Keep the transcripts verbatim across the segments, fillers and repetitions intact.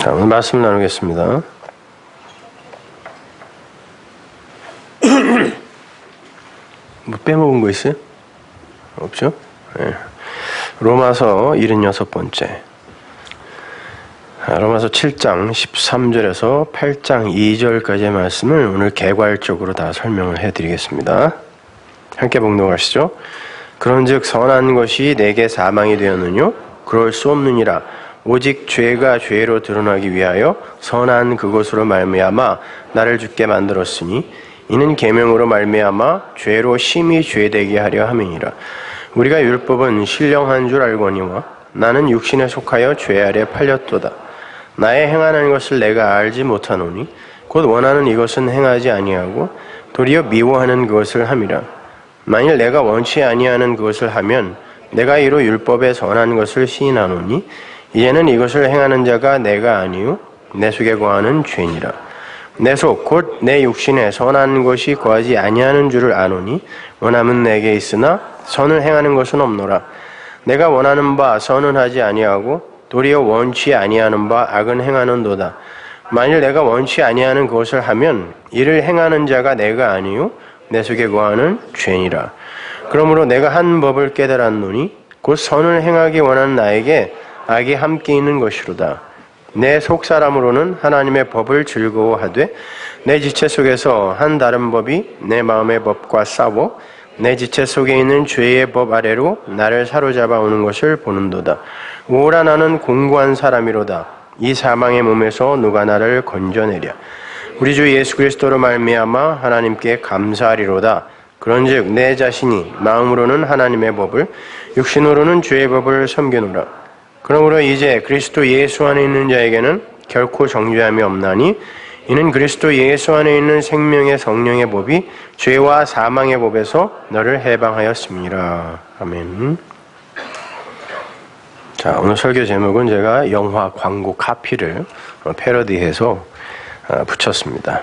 자, 오늘 말씀 나누겠습니다. 뭐 빼먹은 거 있어요? 없죠? 네. 로마서 칠십육 번째. 로마서 칠 장 십삼 절에서 팔 장 이 절까지의 말씀을 오늘 개괄적으로 다 설명을 해드리겠습니다. 함께 봉독하시죠. 그런즉 선한 것이 내게 사망이 되었느뇨? 그럴 수 없느니라. 오직 죄가 죄로 드러나기 위하여 선한 그것으로 말미암아 나를 죽게 만들었으니 이는 계명으로 말미암아 죄로 심히 죄되게 하려 함이니라. 우리가 율법은 신령한 줄 알거니와 나는 육신에 속하여 죄 아래 팔렸도다. 나의 행하는 것을 내가 알지 못하노니 곧 원하는 이것은 행하지 아니하고 도리어 미워하는 그것을 함이라. 만일 내가 원치 아니하는 그것을 하면 내가 이로 율법에 선한 것을 시인하노니 이제는 이것을 행하는 자가 내가 아니요 내 속에 거하는 죄니라. 내 속 곧 내 육신에 선한 것이 거하지 아니하는 줄을 아노니 원함은 내게 있으나 선을 행하는 것은 없노라. 내가 원하는 바 선은 하지 아니하고 도리어 원치 아니하는 바 악은 행하는도다. 만일 내가 원치 아니하는 것을 하면 이를 행하는 자가 내가 아니요 내 속에 거하는 죄니라. 그러므로 내가 한 법을 깨달았노니 곧 선을 행하기 원하는 나에게 악이 함께 있는 것이로다. 내 속사람으로는 하나님의 법을 즐거워하되 내 지체 속에서 한 다른 법이 내 마음의 법과 싸워 내 지체 속에 있는 죄의 법 아래로 나를 사로잡아 오는 것을 보는도다. 오라 나는 공고한 사람이로다. 이 사망의 몸에서 누가 나를 건져내랴. 우리 주 예수 그리스도로 말미암아 하나님께 감사하리로다. 그런즉 내 자신이 마음으로는 하나님의 법을 육신으로는 죄의 법을 섬기노라. 그러므로 이제 그리스도 예수 안에 있는 자에게는 결코 정죄함이 없나니 이는 그리스도 예수 안에 있는 생명의 성령의 법이 죄와 사망의 법에서 너를 해방하였습니다. 아멘. 자, 오늘 설교 제목은 제가 영화 광고 카피를 패러디해서 붙였습니다.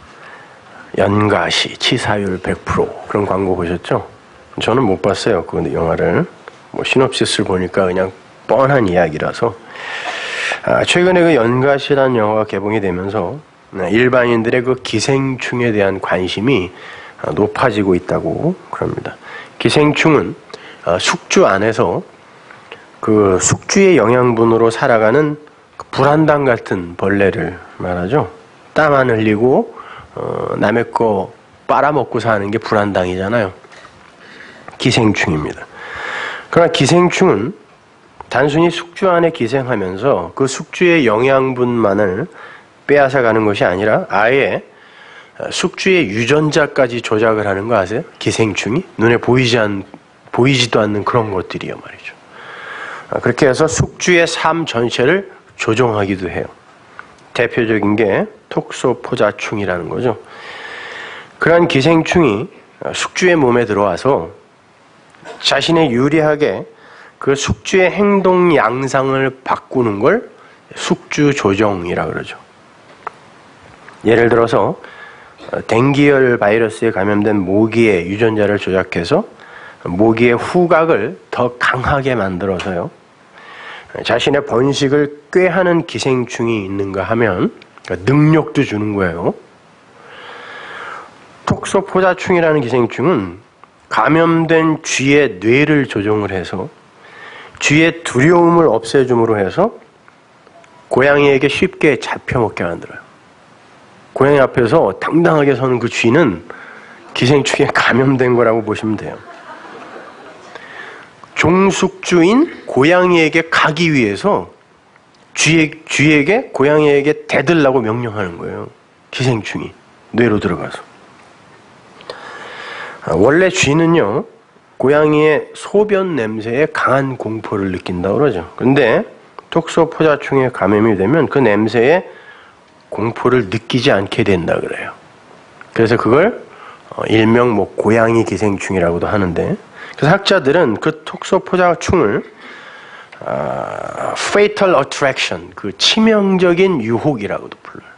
연가시 치사율 백 퍼센트 그런 광고 보셨죠? 저는 못 봤어요. 그 영화를. 뭐 시놉시스를 보니까 그냥 뻔한 이야기라서. 아, 최근에 그 연가시라는 영화가 개봉이 되면서 일반인들의 그 기생충에 대한 관심이 높아지고 있다고 그럽니다. 기생충은 숙주 안에서 그 숙주의 영양분으로 살아가는 불안당 같은 벌레를 말하죠. 땀 안 흘리고 어, 남의 거 빨아먹고 사는 게 불안당이잖아요. 기생충입니다. 그러나 기생충은 단순히 숙주 안에 기생하면서 그 숙주의 영양분만을 빼앗아가는 것이 아니라 아예 숙주의 유전자까지 조작을 하는 거 아세요? 기생충이 눈에 보이지 않, 보이지도 않는 그런 것들이요 말이죠. 그렇게 해서 숙주의 삶 전체를 조종하기도 해요. 대표적인 게 톡소포자충이라는 거죠. 그러한 기생충이 숙주의 몸에 들어와서 자신의 유리하게 그 숙주의 행동 양상을 바꾸는 걸 숙주 조종이라고 그러죠. 예를 들어서 댕기열 바이러스에 감염된 모기의 유전자를 조작해서 모기의 후각을 더 강하게 만들어서요. 자신의 번식을 꾀하는 기생충이 있는가 하면 능력도 주는 거예요. 톡소포자충이라는 기생충은 감염된 쥐의 뇌를 조종을 해서 쥐의 두려움을 없애줌으로 해서 고양이에게 쉽게 잡혀먹게 만들어요. 고양이 앞에서 당당하게 서는 그 쥐는 기생충에 감염된 거라고 보시면 돼요. 종숙주인 고양이에게 가기 위해서 쥐에, 쥐에게 고양이에게 대들라고 명령하는 거예요. 기생충이 뇌로 들어가서. 원래 쥐는요 고양이의 소변 냄새에 강한 공포를 느낀다고 그러죠. 그런데 톡소포자충에 감염이 되면 그 냄새에 공포를 느끼지 않게 된다 그래요. 그래서 그걸 일명 뭐 고양이 기생충이라고도 하는데, 그래서 학자들은 그 톡소포자충을 아, fatal attraction, 그 치명적인 유혹이라고도 불러요.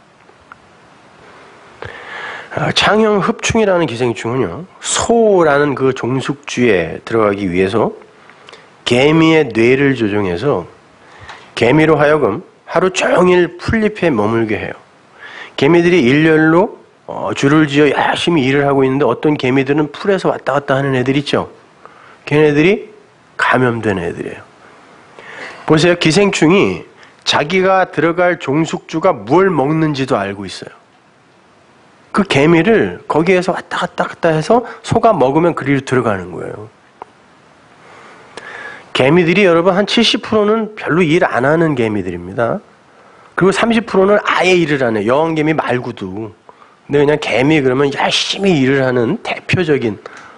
아, 창형 흡충이라는 기생충은요, 소라는 그 종숙주에 들어가기 위해서 개미의 뇌를 조종해서 개미로 하여금 하루 종일 풀잎에 머물게 해요. 개미들이 일렬로 어, 줄을 지어 열심히 일을 하고 있는데 어떤 개미들은 풀에서 왔다 갔다 하는 애들 있죠. 걔네들이 감염된 애들이에요. 보세요. 기생충이 자기가 들어갈 종숙주가 뭘 먹는지도 알고 있어요. 그 개미를 거기에서 왔다 갔다 갔다 해서 소가 먹으면 그리로 들어가는 거예요. 개미들이 여러분 한 칠십 퍼센트는 별로 일 안 하는 개미들입니다. 그리고 삼십 퍼센트는 아예 일을 안 해요. 여왕개미 말고도. 근데 그냥 개미 그러면 열심히 일을 하는 대표적인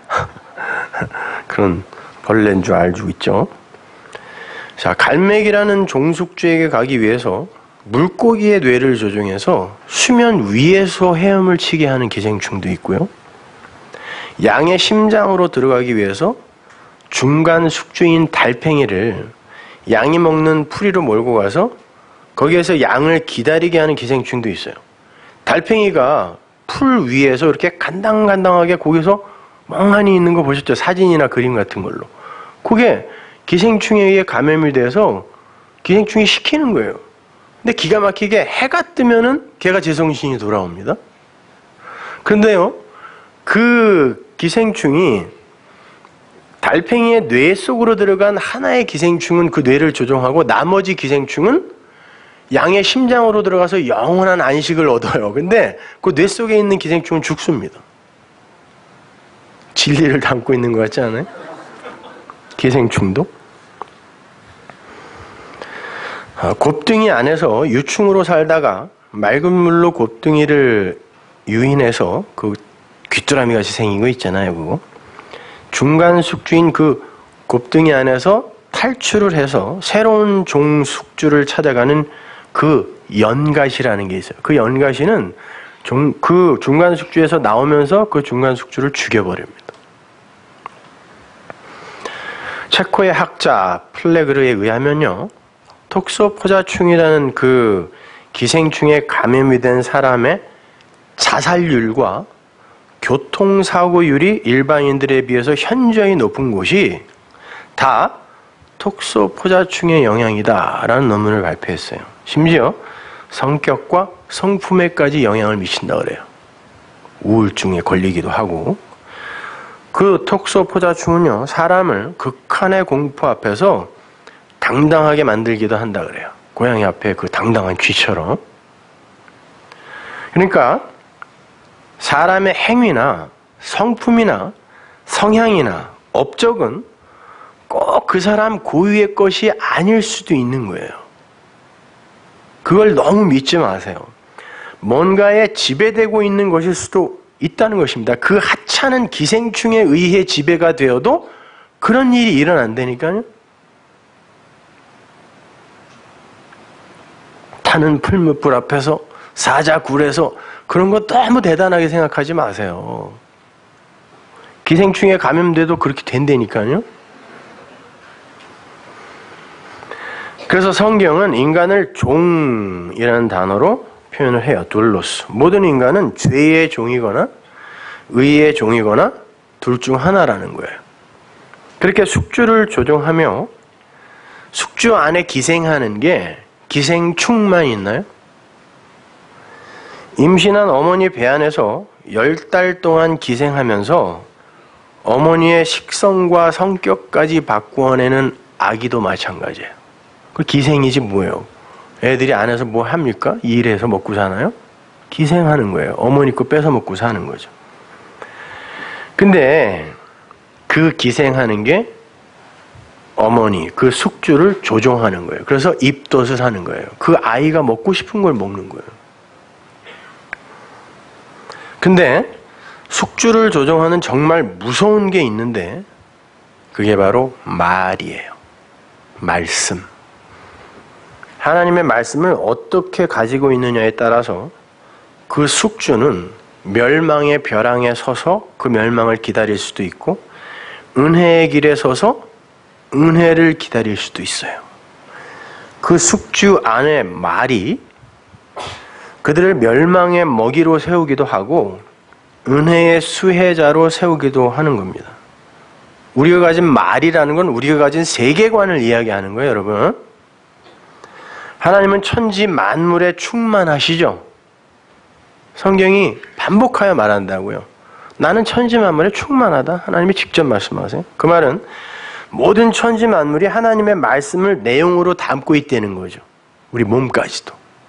그런 벌레인 줄 알고 있죠. 자, 갈매기라는 종숙주에게 가기 위해서 물고기의 뇌를 조종해서 수면 위에서 헤엄을 치게 하는 기생충도 있고요. 양의 심장으로 들어가기 위해서 중간 숙주인 달팽이를 양이 먹는 풀이로 몰고 가서 거기에서 양을 기다리게 하는 기생충도 있어요. 달팽이가 풀 위에서 이렇게 간당간당하게 거기서 멍하니 있는 거 보셨죠? 사진이나 그림 같은 걸로. 그게 기생충에 의해 감염이 돼서 기생충이 시키는 거예요. 근데 기가 막히게 해가 뜨면은 걔가 제정신이 돌아옵니다. 그런데요, 그 기생충이 달팽이의 뇌 속으로 들어간 하나의 기생충은 그 뇌를 조종하고 나머지 기생충은 양의 심장으로 들어가서 영원한 안식을 얻어요. 근데 그 뇌 속에 있는 기생충은 죽습니다. 진리를 담고 있는 것 같지 않아요? 기생충도. 아, 곱등이 안에서 유충으로 살다가 맑은 물로 곱등이를 유인해서 그 귀뚜라미 같이 생긴 거 있잖아요. 그거. 중간 숙주인 그 곱등이 안에서 탈출을 해서 새로운 종 숙주를 찾아가는 그 연가시라는 게 있어요. 그 연가시는 종, 그 중간 숙주에서 나오면서 그 중간 숙주를 죽여버립니다. 체코의 학자 플레그르에 의하면요, 톡소포자충이라는 그 기생충에 감염이 된 사람의 자살률과 교통사고율이 일반인들에 비해서 현저히 높은 곳이 다 톡소포자충의 영향이다라는 논문을 발표했어요. 심지어 성격과 성품에까지 영향을 미친다 그래요. 우울증에 걸리기도 하고. 그 톡소포자충은요, 사람을 극한의 공포 앞에서 당당하게 만들기도 한다 그래요. 고양이 앞에 그 당당한 쥐처럼. 그러니까 사람의 행위나 성품이나 성향이나 업적은 꼭 그 사람 고유의 것이 아닐 수도 있는 거예요. 그걸 너무 믿지 마세요. 뭔가에 지배되고 있는 것일 수도 있다는 것입니다. 그 하찮은 기생충에 의해 지배가 되어도 그런 일이 일어난다니까요. 타는 풀무불 앞에서 사자굴에서 그런 거 너무 대단하게 생각하지 마세요. 기생충에 감염돼도 그렇게 된다니까요. 그래서 성경은 인간을 종이라는 단어로 표현을 해요. 둘로스. 모든 인간은 죄의 종이거나 의의 종이거나 둘 중 하나라는 거예요. 그렇게 숙주를 조종하며 숙주 안에 기생하는 게 기생충만 있나요? 임신한 어머니 배 안에서 열 달 동안 기생하면서 어머니의 식성과 성격까지 바꾸어내는 아기도 마찬가지예요. 그 기생이지 뭐예요? 애들이 안에서 뭐 합니까? 일해서 먹고 사나요? 기생하는 거예요. 어머니 거 뺏어 먹고 사는 거죠. 근데 그 기생하는 게 어머니, 그 숙주를 조종하는 거예요. 그래서 입덧을 하는 거예요. 그 아이가 먹고 싶은 걸 먹는 거예요. 근데 숙주를 조종하는 정말 무서운 게 있는데 그게 바로 말이에요. 말씀. 하나님의 말씀을 어떻게 가지고 있느냐에 따라서 그 숙주는 멸망의 벼랑에 서서 그 멸망을 기다릴 수도 있고 은혜의 길에 서서 은혜를 기다릴 수도 있어요. 그 숙주 안에 말이 그들을 멸망의 먹이로 세우기도 하고 은혜의 수혜자로 세우기도 하는 겁니다. 우리가 가진 말이라는 건 우리가 가진 세계관을 이야기하는 거예요, 여러분. 하나님은 천지 만물에 충만하시죠. 성경이 반복하여 말한다고요. 나는 천지 만물에 충만하다. 하나님이 직접 말씀하세요. 그 말은 모든 천지 만물이 하나님의 말씀을 내용으로 담고 있다는 거죠. 우리 몸까지도.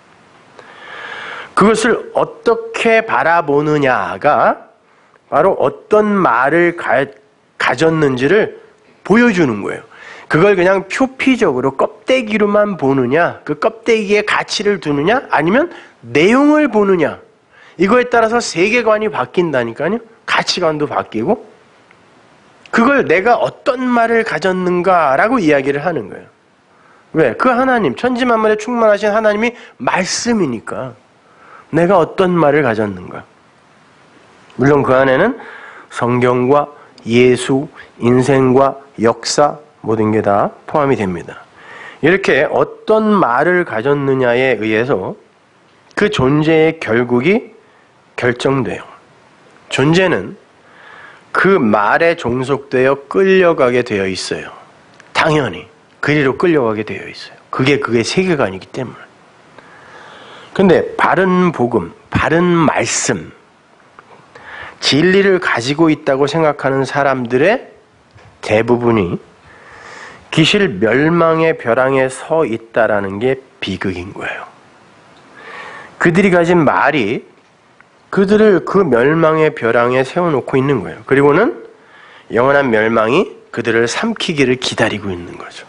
그것을 어떻게 바라보느냐가 바로 어떤 말을 가, 가졌는지를 보여주는 거예요. 그걸 그냥 표피적으로 껍데기로만 보느냐, 그 껍데기에 가치를 두느냐, 아니면 내용을 보느냐, 이거에 따라서 세계관이 바뀐다니까요. 가치관도 바뀌고, 그걸 내가 어떤 말을 가졌는가라고 이야기를 하는 거예요. 왜? 그 하나님, 천지만물에 충만하신 하나님이 말씀이니까 내가 어떤 말을 가졌는가. 물론 그 안에는 성경과 예수, 인생과 역사, 모든 게 다 포함이 됩니다. 이렇게 어떤 말을 가졌느냐에 의해서 그 존재의 결국이 결정돼요. 존재는 그 말에 종속되어 끌려가게 되어 있어요. 당연히 그리로 끌려가게 되어 있어요. 그게 그게 세계관이기 때문에. 근데 바른 복음, 바른 말씀, 진리를 가지고 있다고 생각하는 사람들의 대부분이 기실 멸망의 벼랑에 서 있다라는 게 비극인 거예요. 그들이 가진 말이 그들을 그 멸망의 벼랑에 세워놓고 있는 거예요. 그리고는 영원한 멸망이 그들을 삼키기를 기다리고 있는 거죠.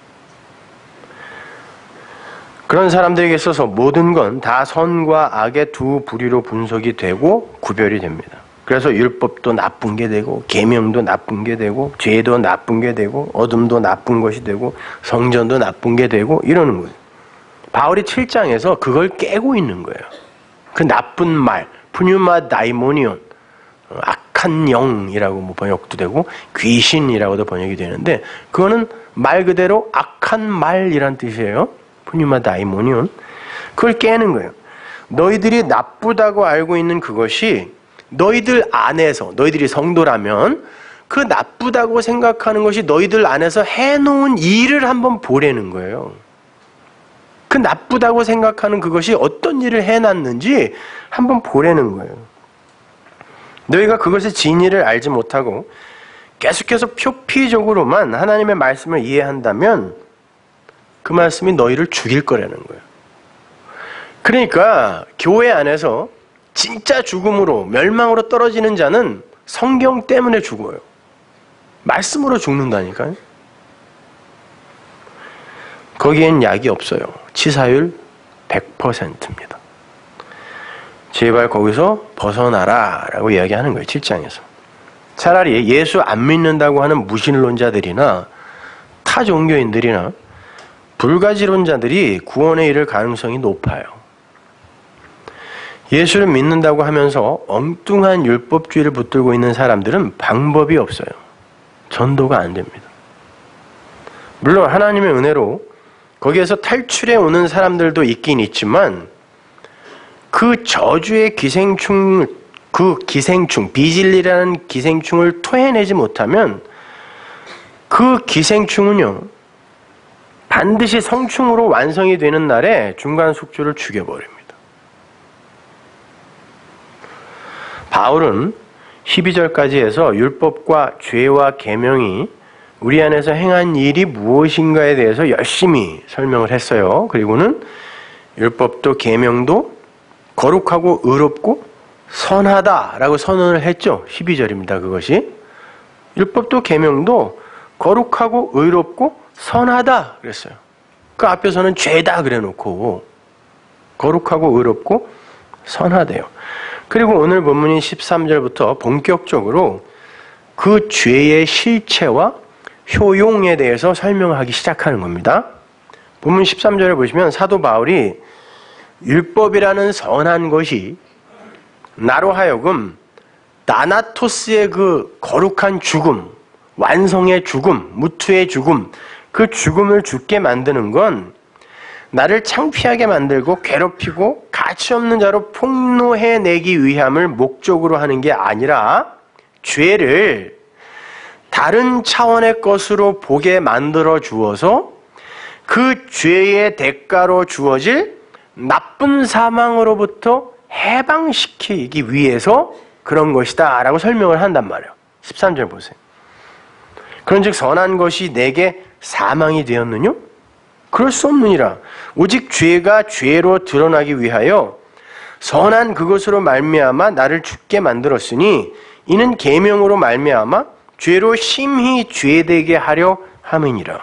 그런 사람들에게 있어서 모든 건 다 선과 악의 두 부류로 분석이 되고 구별이 됩니다. 그래서 율법도 나쁜 게 되고 계명도 나쁜 게 되고 죄도 나쁜 게 되고 어둠도 나쁜 것이 되고 성전도 나쁜 게 되고 이러는 거예요. 바울이 칠 장에서 그걸 깨고 있는 거예요. 그 나쁜 말, 푸뉴마 다이모니온, 악한 영이라고 뭐 번역도 되고 귀신이라고도 번역이 되는데 그거는 말 그대로 악한 말이란 뜻이에요. 푸뉴마 다이모니온. 그걸 깨는 거예요. 너희들이 나쁘다고 알고 있는 그것이 너희들 안에서, 너희들이 성도라면 그 나쁘다고 생각하는 것이 너희들 안에서 해놓은 일을 한번 보라는 거예요. 그 나쁘다고 생각하는 그것이 어떤 일을 해놨는지 한번 보라는 거예요. 너희가 그것의 진리를 알지 못하고 계속해서 표피적으로만 하나님의 말씀을 이해한다면 그 말씀이 너희를 죽일 거라는 거예요. 그러니까 교회 안에서 진짜 죽음으로 멸망으로 떨어지는 자는 성경 때문에 죽어요. 말씀으로 죽는다니까요. 거기엔 약이 없어요. 치사율 백 퍼센트입니다. 제발 거기서 벗어나라 라고 이야기하는 거예요. 칠 장에서. 차라리 예수 안 믿는다고 하는 무신론자들이나 타 종교인들이나 불가지론자들이 구원에 이를 가능성이 높아요. 예수를 믿는다고 하면서 엉뚱한 율법주의를 붙들고 있는 사람들은 방법이 없어요. 전도가 안 됩니다. 물론 하나님의 은혜로 거기에서 탈출해 오는 사람들도 있긴 있지만 그 저주의 기생충, 그 기생충, 비진리라는 기생충을 토해내지 못하면 그 기생충은요 반드시 성충으로 완성이 되는 날에 중간 숙주를 죽여버립니다. 바울은 십이 절까지 해서 율법과 죄와 계명이 우리 안에서 행한 일이 무엇인가에 대해서 열심히 설명을 했어요. 그리고는 율법도 계명도 거룩하고 의롭고 선하다라고 선언을 했죠. 십이 절입니다. 그것이. 율법도 계명도 거룩하고 의롭고 선하다 그랬어요. 그 앞에서는 죄다 그래놓고 거룩하고 의롭고 선하대요. 그리고 오늘 본문인 십삼 절부터 본격적으로 그 죄의 실체와 효용에 대해서 설명하기 시작하는 겁니다. 본문 십삼 절에 보시면 사도 바울이 율법이라는 선한 것이 나로 하여금 나나토스의 그 거룩한 죽음, 완성의 죽음, 무투의 죽음, 그 죽음을 죽게 만드는 건 나를 창피하게 만들고 괴롭히고 가치없는 자로 폭로해내기 위함을 목적으로 하는 게 아니라 죄를 다른 차원의 것으로 보게 만들어 주어서 그 죄의 대가로 주어질 나쁜 사망으로부터 해방시키기 위해서 그런 것이다 라고 설명을 한단 말이에요. 십삼 절 보세요. 그런즉 선한 것이 내게 사망이 되었느냐? 그럴 수 없느니라. 오직 죄가 죄로 드러나기 위하여 선한 그것으로 말미암아 나를 죽게 만들었으니 이는 계명으로 말미암아 죄로 심히 죄되게 하려 함이니라.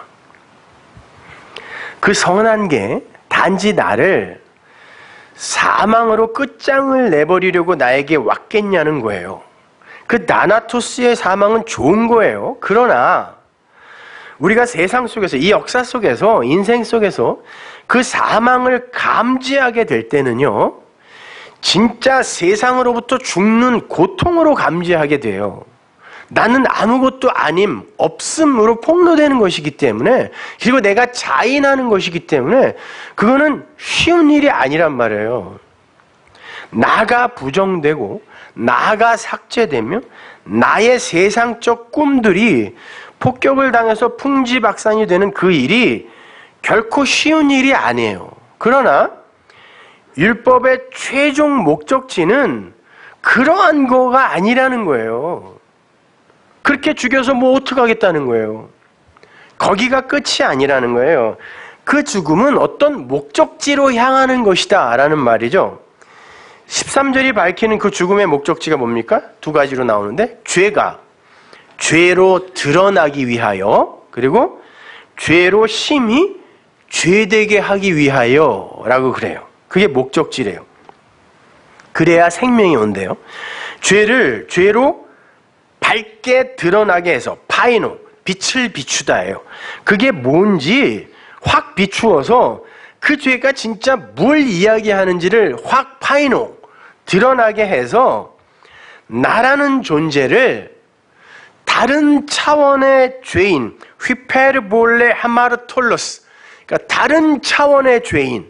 그 선한 게 단지 나를 사망으로 끝장을 내버리려고 나에게 왔겠냐는 거예요. 그 나나토스의 사망은 좋은 거예요. 그러나 우리가 세상 속에서, 이 역사 속에서, 인생 속에서 그 사망을 감지하게 될 때는요, 진짜 세상으로부터 죽는 고통으로 감지하게 돼요. 나는 아무것도 아님, 없음으로 폭로되는 것이기 때문에, 그리고 내가 자인하는 것이기 때문에 그거는 쉬운 일이 아니란 말이에요. 나가 부정되고 나가 삭제되면 나의 세상적 꿈들이 폭격을 당해서 풍지박산이 되는 그 일이 결코 쉬운 일이 아니에요. 그러나 율법의 최종 목적지는 그러한 거가 아니라는 거예요. 그렇게 죽여서 뭐 어떡하겠다는 거예요. 거기가 끝이 아니라는 거예요. 그 죽음은 어떤 목적지로 향하는 것이다 라는 말이죠. 십삼 절이 밝히는 그 죽음의 목적지가 뭡니까? 두 가지로 나오는데, 죄가 죄로 드러나기 위하여, 그리고 죄로 심히 죄되게 하기 위하여 라고 그래요. 그게 목적지래요. 그래야 생명이 온대요. 죄를 죄로 밝게 드러나게 해서, 파이노, 빛을 비추다예요. 그게 뭔지 확 비추어서 그 죄가 진짜 뭘 이야기하는지를 확 파이노, 드러나게 해서 나라는 존재를 다른 차원의 죄인, 휘페르볼레 하마르톨로스, 그러니까 다른 차원의 죄인,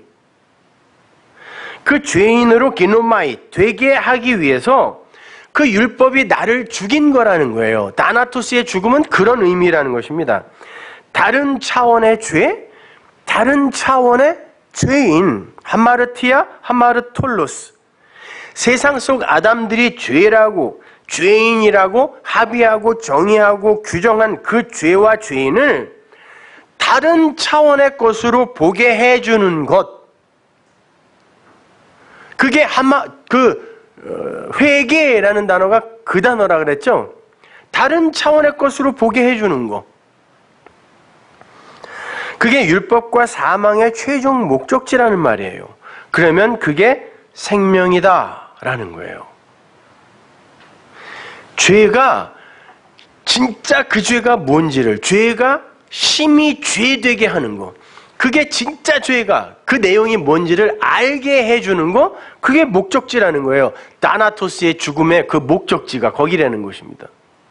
그 죄인으로 기노마이 되게 하기 위해서 그 율법이 나를 죽인 거라는 거예요. 다나토스의 죽음은 그런 의미라는 것입니다. 다른 차원의 죄, 다른 차원의 죄인, 하마르티아, 하마르톨로스. 세상 속 아담들이 죄라고, 죄인이라고 합의하고 정의하고 규정한 그 죄와 죄인을 다른 차원의 것으로 보게 해주는 것. 그게 하마, 그, 회개라는 단어가 그 단어라 그랬죠? 다른 차원의 것으로 보게 해주는 거. 그게 율법과 사망의 최종 목적지라는 말이에요. 그러면 그게 생명이다 라는 거예요. 죄가 진짜 그 죄가 뭔지를, 죄가 심히 죄되게 하는 거, 그게 진짜 죄가 그 내용이 뭔지를 알게 해주는 거, 그게 목적지라는 거예요. 다나토스의 죽음의 그 목적지가 거기라는 것입니다.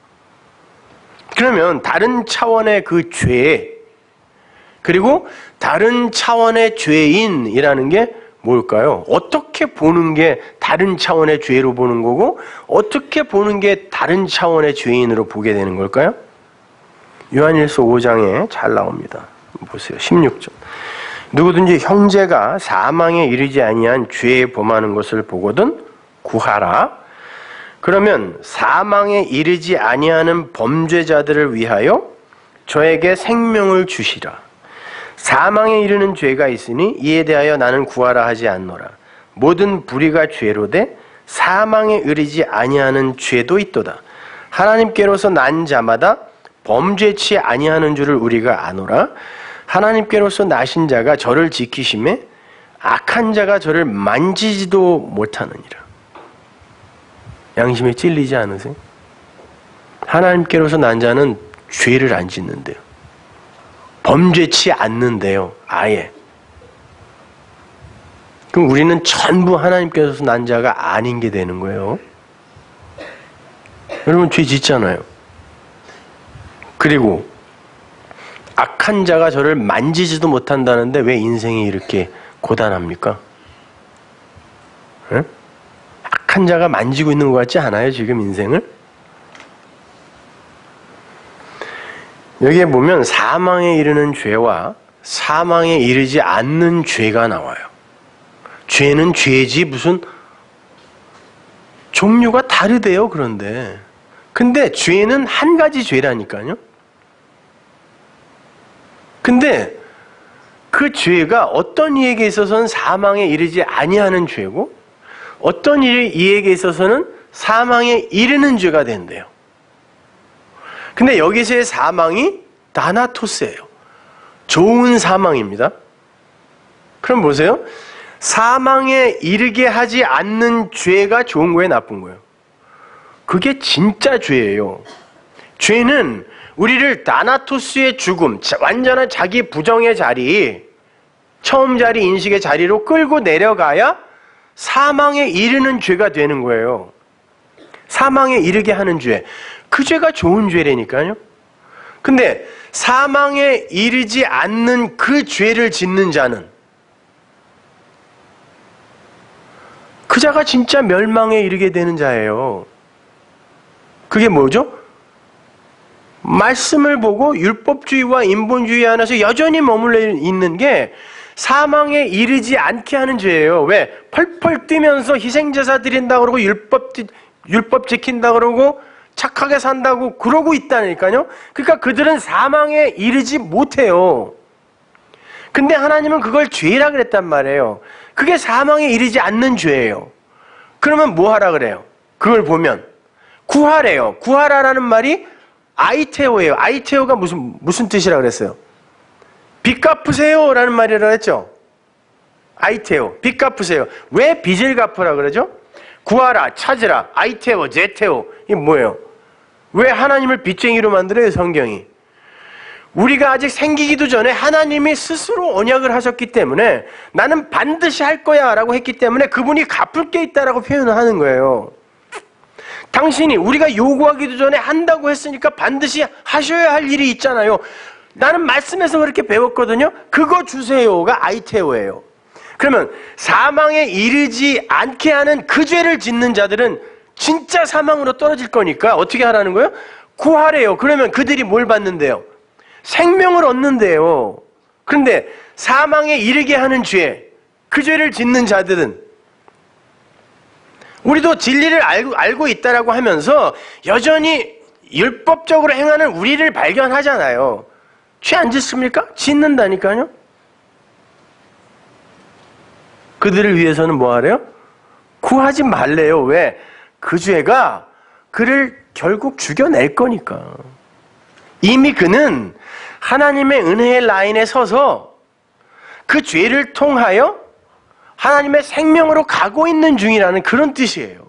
그러면 다른 차원의 그 죄, 그리고 다른 차원의 죄인이라는 게 뭘까요? 어떻게 보는 게 다른 차원의 죄로 보는 거고, 어떻게 보는 게 다른 차원의 죄인으로 보게 되는 걸까요? 요한일서 오 장에 잘 나옵니다. 보세요. 십육 절. 누구든지 형제가 사망에 이르지 아니한 죄에 범하는 것을 보거든 구하라. 그러면 사망에 이르지 아니하는 범죄자들을 위하여 저에게 생명을 주시라. 사망에 이르는 죄가 있으니 이에 대하여 나는 구하라 하지 않노라. 모든 불의가 죄로되 사망에 이르지 아니하는 죄도 있도다. 하나님께로서 난 자마다 범죄치 아니하는 줄을 우리가 아노라. 하나님께로서 나신 자가 저를 지키심에 악한 자가 저를 만지지도 못하느니라. 양심에 찔리지 않으세요? 하나님께로서 난 자는 죄를 안 짓는데요. 범죄치 않는데요. 아예. 그럼 우리는 전부 하나님께서 난 자가 아닌 게 되는 거예요. 여러분 죄 짓잖아요. 그리고 악한 자가 저를 만지지도 못한다는데 왜 인생이 이렇게 고단합니까? 네? 악한 자가 만지고 있는 것 같지 않아요? 지금 인생을? 여기에 보면 사망에 이르는 죄와 사망에 이르지 않는 죄가 나와요. 죄는 죄지 무슨 종류가 다르대요. 그런데 근데 죄는 한 가지 죄라니까요. 근데 그 죄가 어떤 이에게 있어서는 사망에 이르지 아니하는 죄고 어떤 이에게 있어서는 사망에 이르는 죄가 된대요. 근데 여기서의 사망이 다나토스예요. 좋은 사망입니다. 그럼 보세요. 사망에 이르게 하지 않는 죄가 좋은 거예요, 나쁜 거예요? 그게 진짜 죄예요. 죄는 우리를 다나토스의 죽음, 완전한 자기 부정의 자리, 처음 자리 인식의 자리로 끌고 내려가야 사망에 이르는 죄가 되는 거예요. 사망에 이르게 하는 죄. 그 죄가 좋은 죄라니까요. 근데 사망에 이르지 않는 그 죄를 짓는 자는 그 자가 진짜 멸망에 이르게 되는 자예요. 그게 뭐죠? 말씀을 보고 율법주의와 인본주의 안에서 여전히 머물러 있는 게 사망에 이르지 않게 하는 죄예요. 왜? 펄펄 뛰면서 희생제사 드린다 그러고 율법, 율법 지킨다 그러고 착하게 산다고 그러고 있다니까요. 그러니까 그들은 사망에 이르지 못해요. 근데 하나님은 그걸 죄라 그랬단 말이에요. 그게 사망에 이르지 않는 죄예요. 그러면 뭐 하라 그래요? 그걸 보면 구하래요. 구하라라는 말이 아이테오예요. 아이테오가 무슨 무슨 뜻이라 그랬어요? 빚 갚으세요라는 말이라 했죠. 아이테오, 빚 갚으세요. 왜 빚을 갚으라 그러죠? 구하라, 찾으라, 아이테오, 제테오. 이게 뭐예요? 왜 하나님을 빚쟁이로 만들어요, 성경이? 우리가 아직 생기기도 전에 하나님이 스스로 언약을 하셨기 때문에 나는 반드시 할 거야 라고 했기 때문에 그분이 갚을 게 있다라고 표현을 하는 거예요. 당신이 우리가 요구하기도 전에 한다고 했으니까 반드시 하셔야 할 일이 있잖아요. 나는 말씀에서 그렇게 배웠거든요. 그거 주세요가 아이테오예요. 그러면 사망에 이르지 않게 하는 그 죄를 짓는 자들은 진짜 사망으로 떨어질 거니까 어떻게 하라는 거예요? 구하래요. 그러면 그들이 뭘 받는데요? 생명을 얻는데요. 그런데 사망에 이르게 하는 죄, 그 죄를 짓는 자들은 우리도 진리를 알고, 알고 있다라고 하면서 여전히 율법적으로 행하는 우리를 발견하잖아요. 죄 안 짓습니까? 짓는다니까요. 그들을 위해서는 뭐 하래요? 구하지 말래요. 왜? 그 죄가 그를 결국 죽여낼 거니까. 이미 그는 하나님의 은혜의 라인에 서서 그 죄를 통하여 하나님의 생명으로 가고 있는 중이라는 그런 뜻이에요.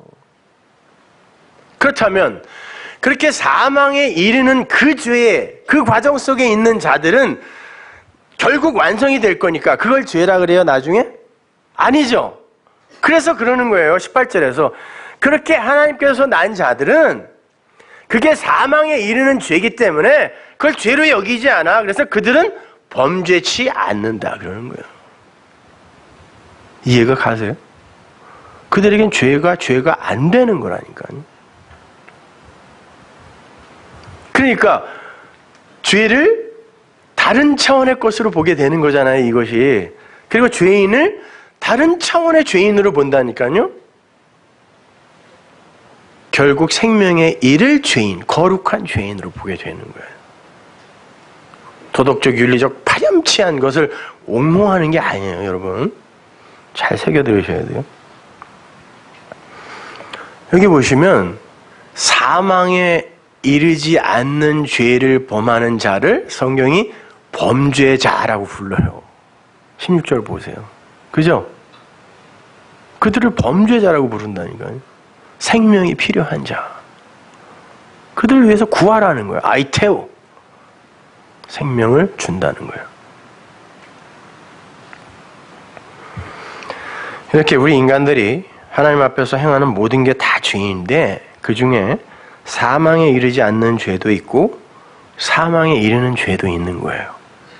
그렇다면 그렇게 사망에 이르는 그 죄의 그 과정 속에 있는 자들은 결국 완성이 될 거니까 그걸 죄라 그래요, 나중에? 아니죠. 그래서 그러는 거예요. 십팔 절에서 그렇게 하나님께서 난 자들은 그게 사망에 이르는 죄이기 때문에 그걸 죄로 여기지 않아. 그래서 그들은 범죄치 않는다 그러는 거예요. 이해가 가세요? 그들에겐 죄가 죄가 안 되는 거라니까요. 그러니까 죄를 다른 차원의 것으로 보게 되는 거잖아요, 이것이. 그리고 죄인을 다른 차원의 죄인으로 본다니까요. 결국 생명에 이를 죄인, 거룩한 죄인으로 보게 되는 거예요. 도덕적, 윤리적 파렴치한 것을 옹호하는 게 아니에요, 여러분. 잘 새겨 들으셔야 돼요. 여기 보시면 사망에 이르지 않는 죄를 범하는 자를 성경이 범죄자라고 불러요. 십육 절 보세요. 그죠? 그들을 범죄자라고 부른다니까요. 생명이 필요한 자. 그들을 위해서 구하라는 거예요. 아이테오. 생명을 준다는 거예요. 이렇게 우리 인간들이 하나님 앞에서 행하는 모든 게 다 죄인데 그 중에 사망에 이르지 않는 죄도 있고 사망에 이르는 죄도 있는 거예요.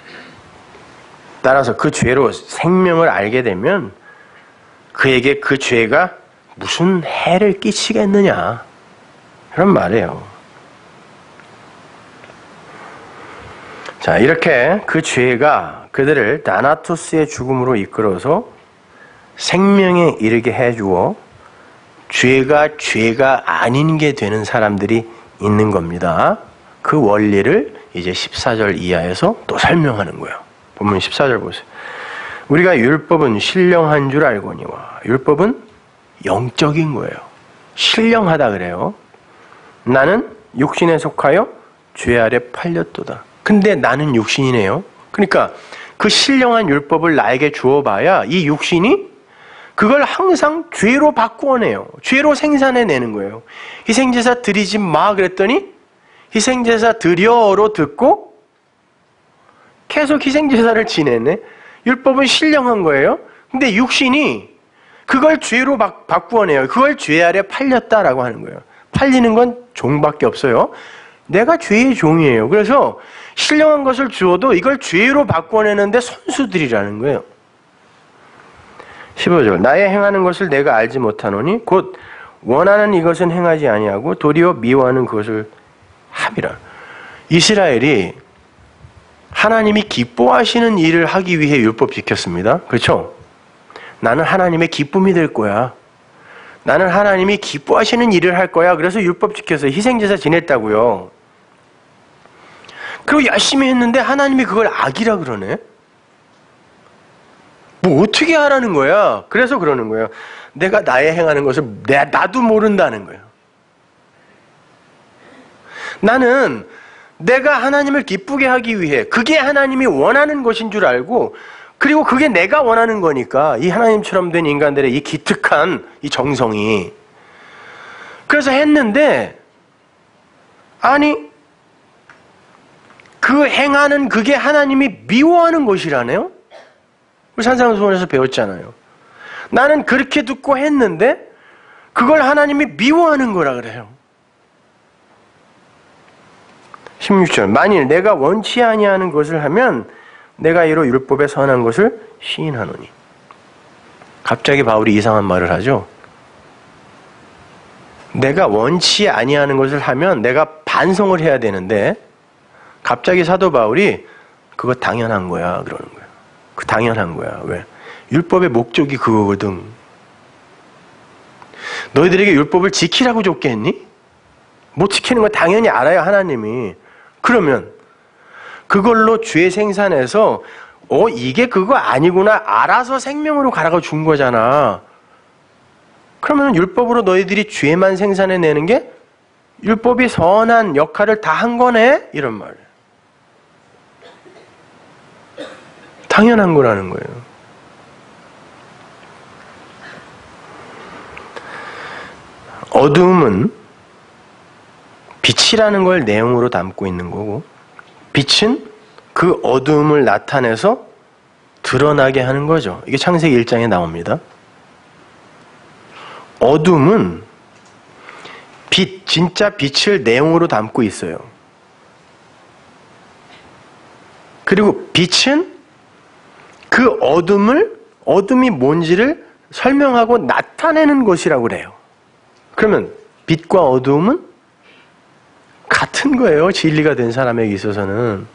따라서 그 죄로 생명을 알게 되면 그에게 그 죄가 무슨 해를 끼치겠느냐 그런 말이에요. 자, 이렇게 그 죄가 그들을 다나토스의 죽음으로 이끌어서 생명에 이르게 해주어 죄가 죄가 아닌 게 되는 사람들이 있는 겁니다. 그 원리를 이제 십사 절 이하에서 또 설명하는 거예요. 본문 십사 절 보세요. 우리가 율법은 신령한 줄 알거니와. 율법은 영적인 거예요. 신령하다 그래요. 나는 육신에 속하여 죄 아래 팔렸도다. 근데 나는 육신이네요. 그러니까 그 신령한 율법을 나에게 주어봐야 이 육신이 그걸 항상 죄로 바꾸어내요. 죄로 생산해내는 거예요. 희생제사 드리지 마 그랬더니 희생제사 드려로 듣고 계속 희생제사를 지내네. 율법은 신령한 거예요. 근데 육신이 그걸 죄로 바, 바꾸어내요. 그걸 죄 아래 팔렸다라고 하는 거예요. 팔리는 건 종밖에 없어요. 내가 죄의 종이에요. 그래서 신령한 것을 주어도 이걸 죄로 바꿔내는데 선수들이라는 거예요. 십오 절 나의 행하는 것을 내가 알지 못하노니 곧 원하는 이것은 행하지 아니하고 도리어 미워하는 그것을 함이라. 이스라엘이 하나님이 기뻐하시는 일을 하기 위해 율법 지켰습니다. 그렇죠? 나는 하나님의 기쁨이 될 거야. 나는 하나님이 기뻐하시는 일을 할 거야. 그래서 율법 지켜서 희생제사 지냈다고요. 그리고 열심히 했는데 하나님이 그걸 악이라 그러네. 뭐 어떻게 하라는 거야? 그래서 그러는 거예요. 내가 나의 행하는 것을 내, 나도 모른다는 거예요. 나는 내가 하나님을 기쁘게 하기 위해 그게 하나님이 원하는 것인 줄 알고 그리고 그게 내가 원하는 거니까 이 하나님처럼 된 인간들의 이 기특한 이 정성이 그래서 했는데 아니 그 행하는 그게 하나님이 미워하는 것이라네요. 우리 산상수훈에서 배웠잖아요. 나는 그렇게 듣고 했는데 그걸 하나님이 미워하는 거라 그래요. 십육 절 만일 내가 원치 아니하는 것을 하면 내가 이로 율법에 선한 것을 시인하노니. 갑자기 바울이 이상한 말을 하죠. 내가 원치 아니하는 것을 하면 내가 반성을 해야 되는데 갑자기 사도 바울이 그거 당연한 거야 그러는 거예요. 그 당연한 거야. 왜? 율법의 목적이 그거거든. 너희들에게 율법을 지키라고 줬겠니? 못 지키는 거 당연히 알아요 하나님이. 그러면 그걸로 죄 생산해서 어 이게 그거 아니구나 알아서 생명으로 가라고 준 거잖아. 그러면 율법으로 너희들이 죄만 생산해내는 게 율법이 선한 역할을 다 한 거네? 이런 말이에요. 당연한 거라는 거예요. 어두움은 빛이라는 걸 내용으로 담고 있는 거고 빛은 그 어두움을 나타내서 드러나게 하는 거죠. 이게 창세기 일 장에 나옵니다. 어둠은 빛, 진짜 빛을 내용으로 담고 있어요. 그리고 빛은 그 어둠을, 어둠이 뭔지를 설명하고 나타내는 것이라고 그래요. 그러면 빛과 어둠은 같은 거예요. 진리가 된 사람에게 있어서는.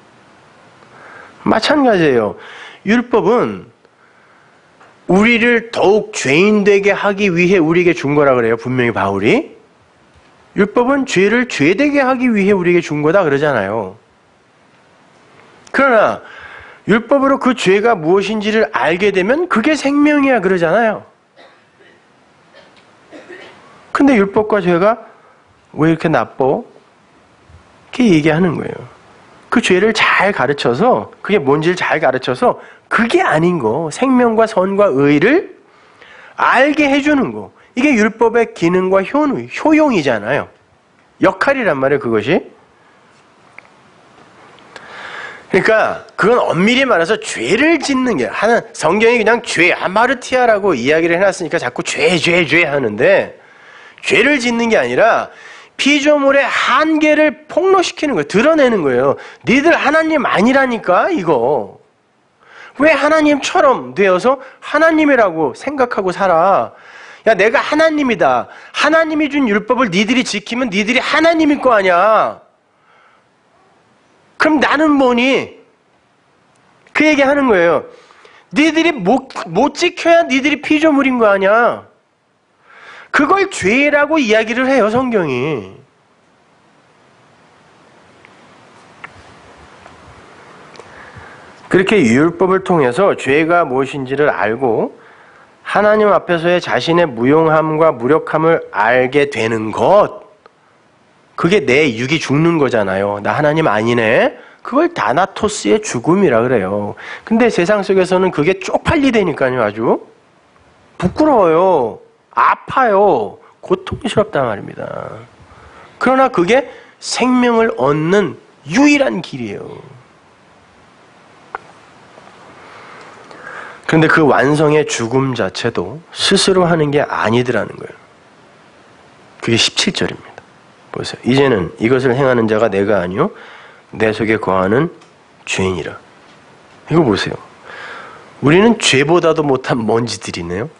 마찬가지예요. 율법은 우리를 더욱 죄인되게 하기 위해 우리에게 준 거라 그래요. 분명히 바울이. 율법은 죄를 죄되게 하기 위해 우리에게 준 거다 그러잖아요. 그러나 율법으로 그 죄가 무엇인지를 알게 되면 그게 생명이야 그러잖아요. 근데 율법과 죄가 왜 이렇게 나빠? 이렇게 얘기하는 거예요. 그 죄를 잘 가르쳐서 그게 뭔지를 잘 가르쳐서 그게 아닌 거, 생명과 선과 의를 알게 해주는 거. 이게 율법의 기능과 효, 효용이잖아요. 역할이란 말이에요, 그것이. 그러니까 그건 엄밀히 말해서 죄를 짓는 게 하는 성경이 그냥 죄, 아마르티아라고 이야기를 해놨으니까 자꾸 죄, 죄, 죄 하는데 죄를 짓는 게 아니라 피조물의 한계를 폭로시키는 거예요. 드러내는 거예요. 니들 하나님 아니라니까 이거. 왜 하나님처럼 되어서 하나님이라고 생각하고 살아. 야 내가 하나님이다. 하나님이 준 율법을 니들이 지키면 니들이 하나님일 거 아니야. 그럼 나는 뭐니? 그 얘기하는 거예요. 니들이 못, 못 지켜야 니들이 피조물인 거 아니야. 그걸 죄라고 이야기를 해요, 성경이. 그렇게 율법을 통해서 죄가 무엇인지를 알고 하나님 앞에서의 자신의 무용함과 무력함을 알게 되는 것, 그게 내 육이 죽는 거잖아요. 나 하나님 아니네. 그걸 다나토스의 죽음이라 그래요. 근데 세상 속에서는 그게 쪽팔리다니까요. 아주 부끄러워요. 아파요. 고통스럽단 말입니다. 그러나 그게 생명을 얻는 유일한 길이에요. 그런데 그 완성의 죽음 자체도 스스로 하는 게 아니더라는 거예요. 그게 십칠 절입니다. 보세요. 이제는 이것을 행하는 자가 내가 아니요 내 속에 거하는 죄인이라. 이거 보세요. 우리는 죄보다도 못한 먼지들이네요.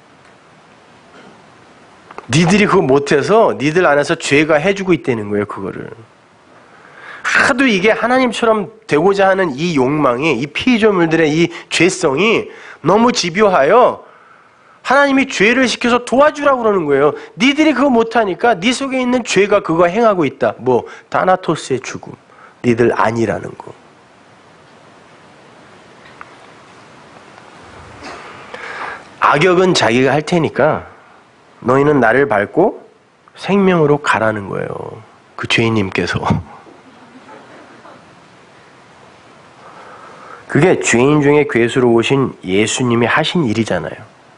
니들이 그거 못해서 니들 안에서 죄가 해주고 있다는 거예요. 그거를. 하도 이게 하나님처럼 되고자 하는 이 욕망이, 이 피조물들의 이 죄성이 너무 집요하여 하나님이 죄를 시켜서 도와주라고 그러는 거예요. 니들이 그거 못하니까 니 속에 있는 죄가 그거 행하고 있다. 뭐 다나토스의 죽음. 니들 아니라는 거. 악역은 자기가 할 테니까 너희는 나를 밟고 생명으로 가라는 거예요. 그 죄인님께서. 그게 죄인 중에 괴수로 오신 예수님이 하신 일이잖아요.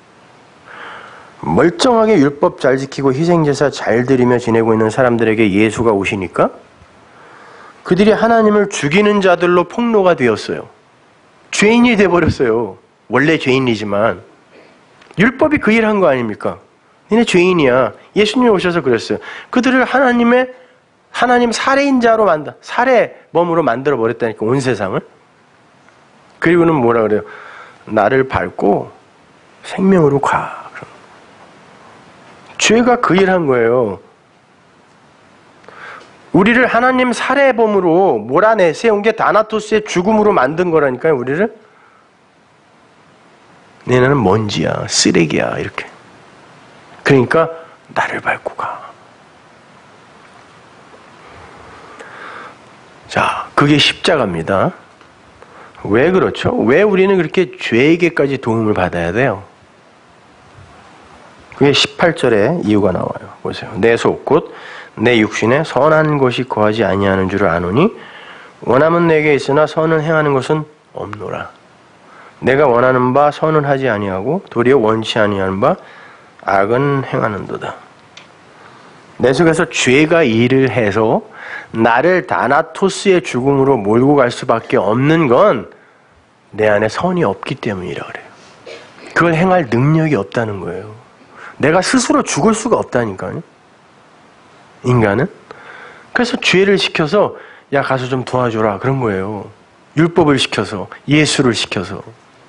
멀쩡하게 율법 잘 지키고 희생제사 잘 드리며 지내고 있는 사람들에게 예수가 오시니까 그들이 하나님을 죽이는 자들로 폭로가 되었어요. 죄인이 돼버렸어요. 원래 죄인이지만 율법이 그 일한 거 아닙니까? 니네 죄인이야. 예수님이 오셔서 그랬어요. 그들을 하나님의 하나님 살해인자로 만다 살해범으로 만들어 버렸다니까 온 세상을. 그리고는 뭐라 그래요? 나를 밟고 생명으로 가. 죄가 그 일한 거예요. 우리를 하나님 살해범으로 몰아내 세운 게 다나토스의 죽음으로 만든 거라니까요. 우리를. 너네는 먼지야, 쓰레기야 이렇게. 그러니까 나를 밟고 가. 자, 그게 십자가입니다. 왜 그렇죠? 왜 우리는 그렇게 죄에게까지 도움을 받아야 돼요? 그게 십팔 절에 이유가 나와요. 보세요. 내 속 곧 내 육신에 선한 것이 거하지 아니하는 줄을 아노니 원함은 내게 있으나 선은 행하는 것은 없노라. 내가 원하는 바 선은 하지 아니하고 도리어 원치 아니하는 바 악은 행하는도다. 내 속에서 죄가 일을 해서 나를 다나토스의 죽음으로 몰고 갈 수밖에 없는 건 내 안에 선이 없기 때문이라 그래요. 그걸 행할 능력이 없다는 거예요. 내가 스스로 죽을 수가 없다니까요. 인간은. 그래서 죄를 시켜서 야 가서 좀 도와줘라 그런 거예요. 율법을 시켜서, 예수를 시켜서.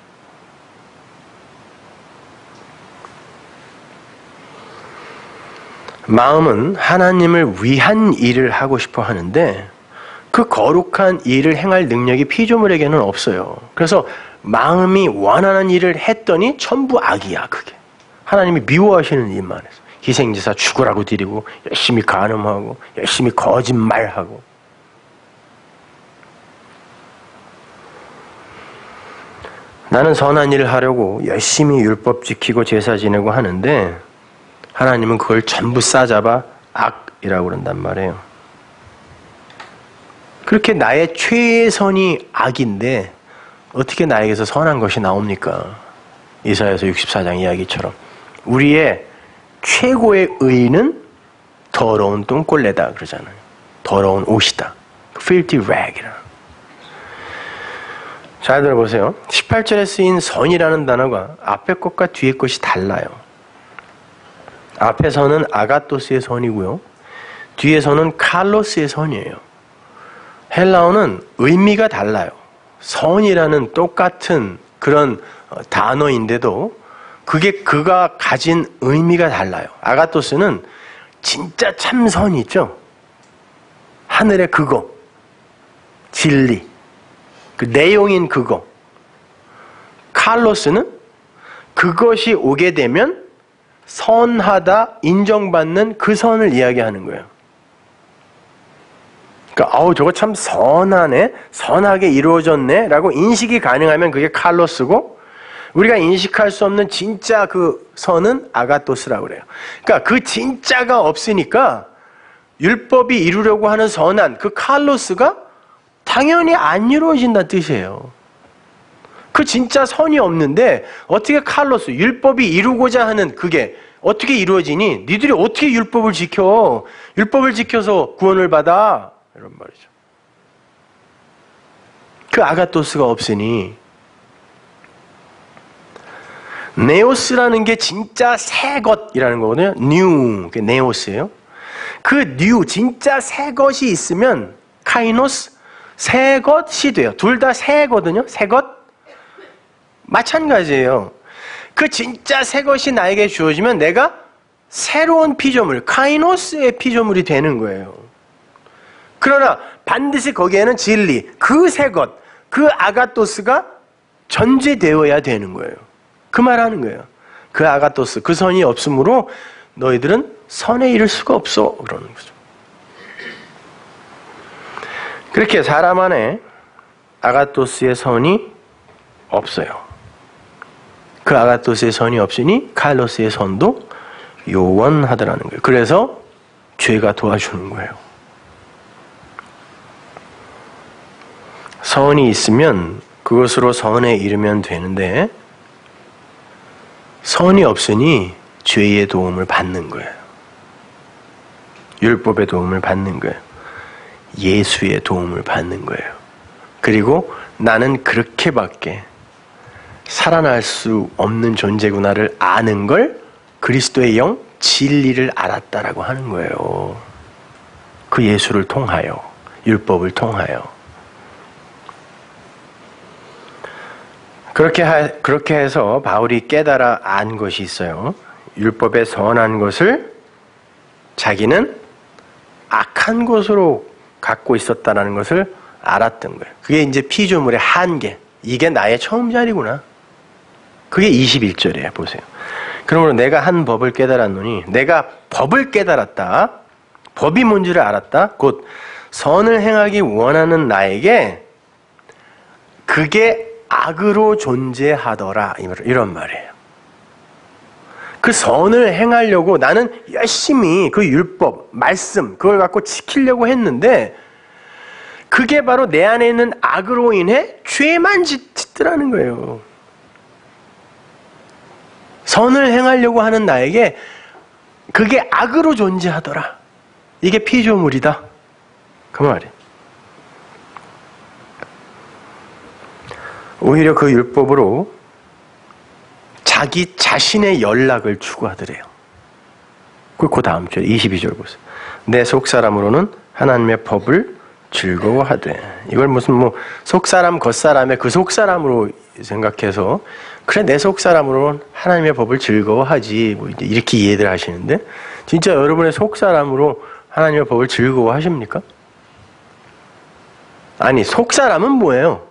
마음은 하나님을 위한 일을 하고 싶어 하는데 그 거룩한 일을 행할 능력이 피조물에게는 없어요. 그래서 마음이 원하는 일을 했더니 전부 악이야. 그게 하나님이 미워하시는 일만 해서 희생제사 죽으라고 드리고 열심히 간음하고 열심히 거짓말하고. 나는 선한 일을 하려고 열심히 율법 지키고 제사 지내고 하는데 하나님은 그걸 전부 싸잡아 악이라고 그런단 말이에요. 그렇게 나의 최선이 악인데 어떻게 나에게서 선한 것이 나옵니까? 이사야서 육십사 장 이야기처럼 우리의 최고의 의는 더러운 똥꼴레다 그러잖아요. 더러운 옷이다. filthy rag이라. 잘 들어보세요. 십팔 절에 쓰인 선이라는 단어가 앞에 것과 뒤에 것이 달라요. 앞에서는 아가토스의 선이고요. 뒤에서는 칼로스의 선이에요. 헬라어는 의미가 달라요. 선이라는 똑같은 그런 단어인데도 그게 그가 가진 의미가 달라요. 아가토스는 진짜 참선이 있죠. 하늘의 그거, 진리, 그 내용인 그거, 칼로스는 그것이 오게 되면 선하다 인정받는 그 선을 이야기하는 거예요. 그러니까 아우 저거 참 선하네, 선하게 이루어졌네 라고 인식이 가능하면 그게 칼로스고, 우리가 인식할 수 없는 진짜 그 선은 아가토스라고 그래요. 그러니까 그 진짜가 없으니까 율법이 이루려고 하는 선한 그 칼로스가 당연히 안 이루어진다는 뜻이에요. 그 진짜 선이 없는데 어떻게 칼로스, 율법이 이루고자 하는 그게 어떻게 이루어지니? 니들이 어떻게 율법을 지켜? 율법을 지켜서 구원을 받아? 이런 말이죠. 그 아가토스가 없으니, 네오스라는 게 진짜 새 것이라는 거거든요. 뉴, 그게 네오스예요. 그 뉴, 진짜 새 것이 있으면 카이노스, 새 것이 돼요. 둘 다 새거든요. 새 것. 마찬가지예요. 그 진짜 새 것이 나에게 주어지면 내가 새로운 피조물, 카이노스의 피조물이 되는 거예요. 그러나 반드시 거기에는 진리, 그 새 것, 그 아가토스가 전제되어야 되는 거예요. 그 말하는 거예요. 그 아가토스, 그 선이 없으므로 너희들은 선에 이를 수가 없어. 그러는 거죠. 그렇게 사람 안에 아가토스의 선이 없어요. 그 아가토스의 선이 없으니 칼로스의 선도 요원하더라는 거예요. 그래서 죄가 도와주는 거예요. 선이 있으면 그것으로 선에 이르면 되는데 선이 없으니 죄의 도움을 받는 거예요. 율법의 도움을 받는 거예요. 예수의 도움을 받는 거예요. 그리고 나는 그렇게밖에 살아날 수 없는 존재구나를 아는 걸 그리스도의 영, 진리를 알았다라고 하는 거예요. 그 예수를 통하여, 율법을 통하여. 그렇게, 하, 그렇게 해서 바울이 깨달아 안 것이 있어요. 율법의 선한 것을 자기는 악한 것으로 갖고 있었다는 것을 알았던 거예요. 그게 이제 피조물의 한계. 이게 나의 처음 자리구나. 그게 이십일 절이에요. 보세요. 그러므로 내가 한 법을 깨달았노니, 내가 법을 깨달았다. 법이 뭔지를 알았다. 곧 선을 행하기 원하는 나에게 그게 악으로 존재하더라. 이런 말이에요. 그 선을 행하려고 나는 열심히 그 율법, 말씀, 그걸 갖고 지키려고 했는데 그게 바로 내 안에 있는 악으로 인해 죄만 짓더라는 거예요. 선을 행하려고 하는 나에게 그게 악으로 존재하더라. 이게 피조물이다. 그 말이에요. 오히려 그 율법으로 자기 자신의 연락을 추구하더래요. 그 다음 절 이십이 절 보세요. 내 속사람으로는 하나님의 법을 즐거워하되. 이걸 무슨 뭐 속사람 겉사람의 그 속사람으로 생각해서 그래 내 속사람으로는 하나님의 법을 즐거워하지 뭐 이렇게 이해들 하시는데 진짜 여러분의 속사람으로 하나님의 법을 즐거워하십니까? 아니 속사람은 뭐예요?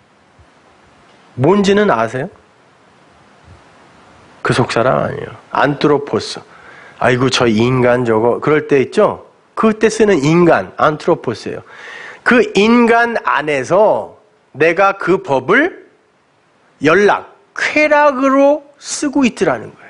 뭔지는 아세요? 그 속사람 아니에요. 안트로포스. 아이고 저 인간 저거 그럴 때 있죠? 그때 쓰는 인간 안트로포스예요. 그 인간 안에서 내가 그 법을 연락, 쾌락으로 쓰고 있더라는 거예요.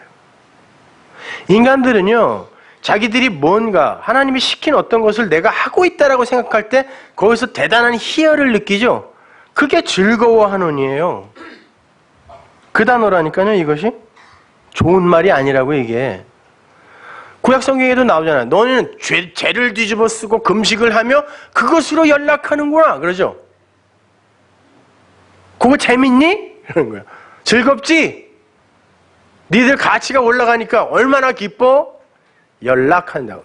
인간들은요. 자기들이 뭔가 하나님이 시킨 어떤 것을 내가 하고 있다라고 생각할 때 거기서 대단한 희열을 느끼죠. 그게 즐거워하노니예요. 그 단어라니까요. 이것이 좋은 말이 아니라고 이게. 구약 성경에도 나오잖아요. 너는 죄, 죄를 뒤집어 쓰고 금식을 하며 그것으로 연락하는구나. 그러죠. 그거 재밌니? 이런 거야. 즐겁지? 니들 가치가 올라가니까 얼마나 기뻐? 연락한다고.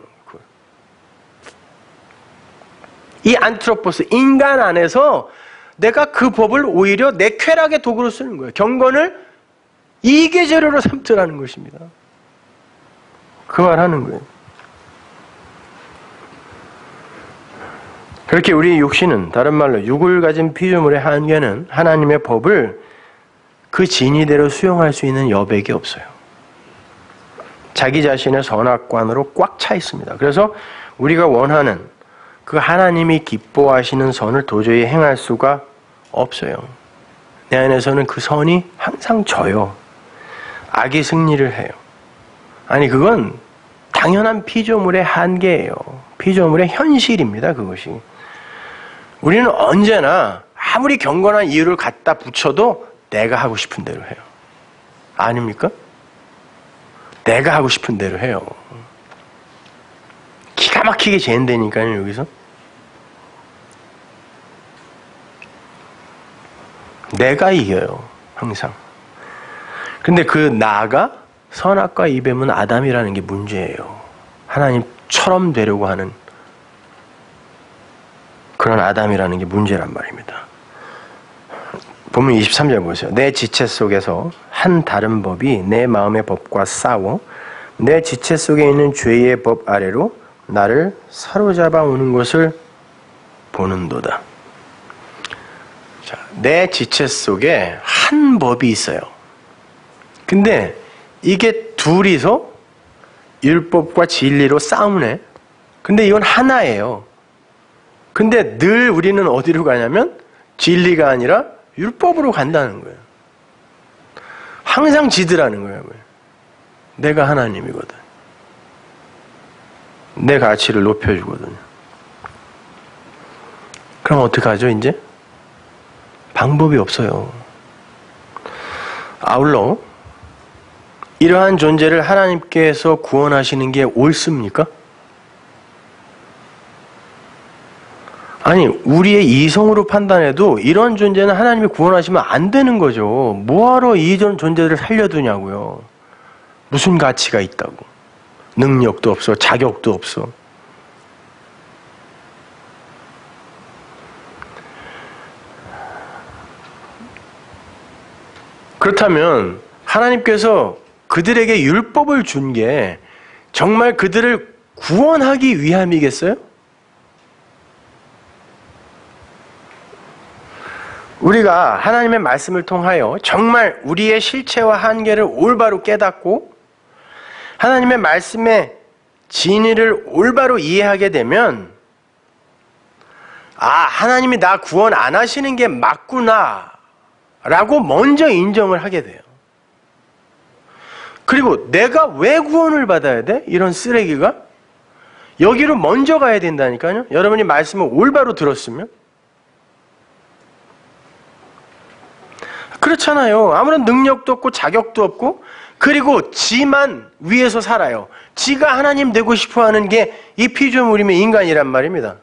이 안트로포스, 인간 안에서 내가 그 법을 오히려 내 쾌락의 도구로 쓰는 거예요. 경건을 이익의 재료로 삼더라는 것입니다. 그 말 하는 거예요. 그렇게 우리 육신은 다른 말로 육을 가진 피조물의 한계는 하나님의 법을 그 진리대로 수용할 수 있는 여백이 없어요. 자기 자신의 선악관으로 꽉 차 있습니다. 그래서 우리가 원하는 그 하나님이 기뻐하시는 선을 도저히 행할 수가 없어요. 내 안에서는 그 선이 항상 져요. 악이 승리를 해요. 아니 그건 당연한 피조물의 한계예요. 피조물의 현실입니다. 그것이. 우리는 언제나 아무리 경건한 이유를 갖다 붙여도 내가 하고 싶은 대로 해요. 아닙니까? 내가 하고 싶은 대로 해요. 기가 막히게 잰다니까요, 여기서. 내가 이겨요, 항상. 근데 그 나가 선악과 이뱀은 아담이라는 게 문제예요. 하나님처럼 되려고 하는 그런 아담이라는 게 문제란 말입니다. 보면 이십삼 절 보세요. 내 지체 속에서 한 다른 법이 내 마음의 법과 싸워 내 지체 속에 있는 죄의 법 아래로 나를 사로잡아 오는 것을 보는도다. 자, 내 지체 속에 한 법이 있어요. 근데 이게 둘이서 율법과 진리로 싸우네. 근데 이건 하나예요. 근데 늘 우리는 어디로 가냐면 진리가 아니라 율법으로 간다는 거예요. 항상 지더라는 거예요. 내가 하나님이거든. 내 가치를 높여주거든요. 그럼 어떡하죠, 이제? 방법이 없어요. 아울러 이러한 존재를 하나님께서 구원하시는 게 옳습니까? 아니, 우리의 이성으로 판단해도 이런 존재는 하나님이 구원하시면 안 되는 거죠. 뭐하러 이런 존재들을 살려두냐고요. 무슨 가치가 있다고. 능력도 없어, 자격도 없어. 그렇다면 하나님께서 그들에게 율법을 준 게 정말 그들을 구원하기 위함이겠어요? 우리가 하나님의 말씀을 통하여 정말 우리의 실체와 한계를 올바로 깨닫고 하나님의 말씀의 진리를 올바로 이해하게 되면 아, 하나님이 나 구원 안 하시는 게 맞구나 라고 먼저 인정을 하게 돼요. 그리고 내가 왜 구원을 받아야 돼? 이런 쓰레기가? 여기로 먼저 가야 된다니까요. 여러분이 말씀을 올바로 들었으면. 그렇잖아요. 아무런 능력도 없고 자격도 없고 그리고 지만 위에서 살아요. 지가 하나님 되고 싶어하는 게 이 피조물이면 인간이란 말입니다.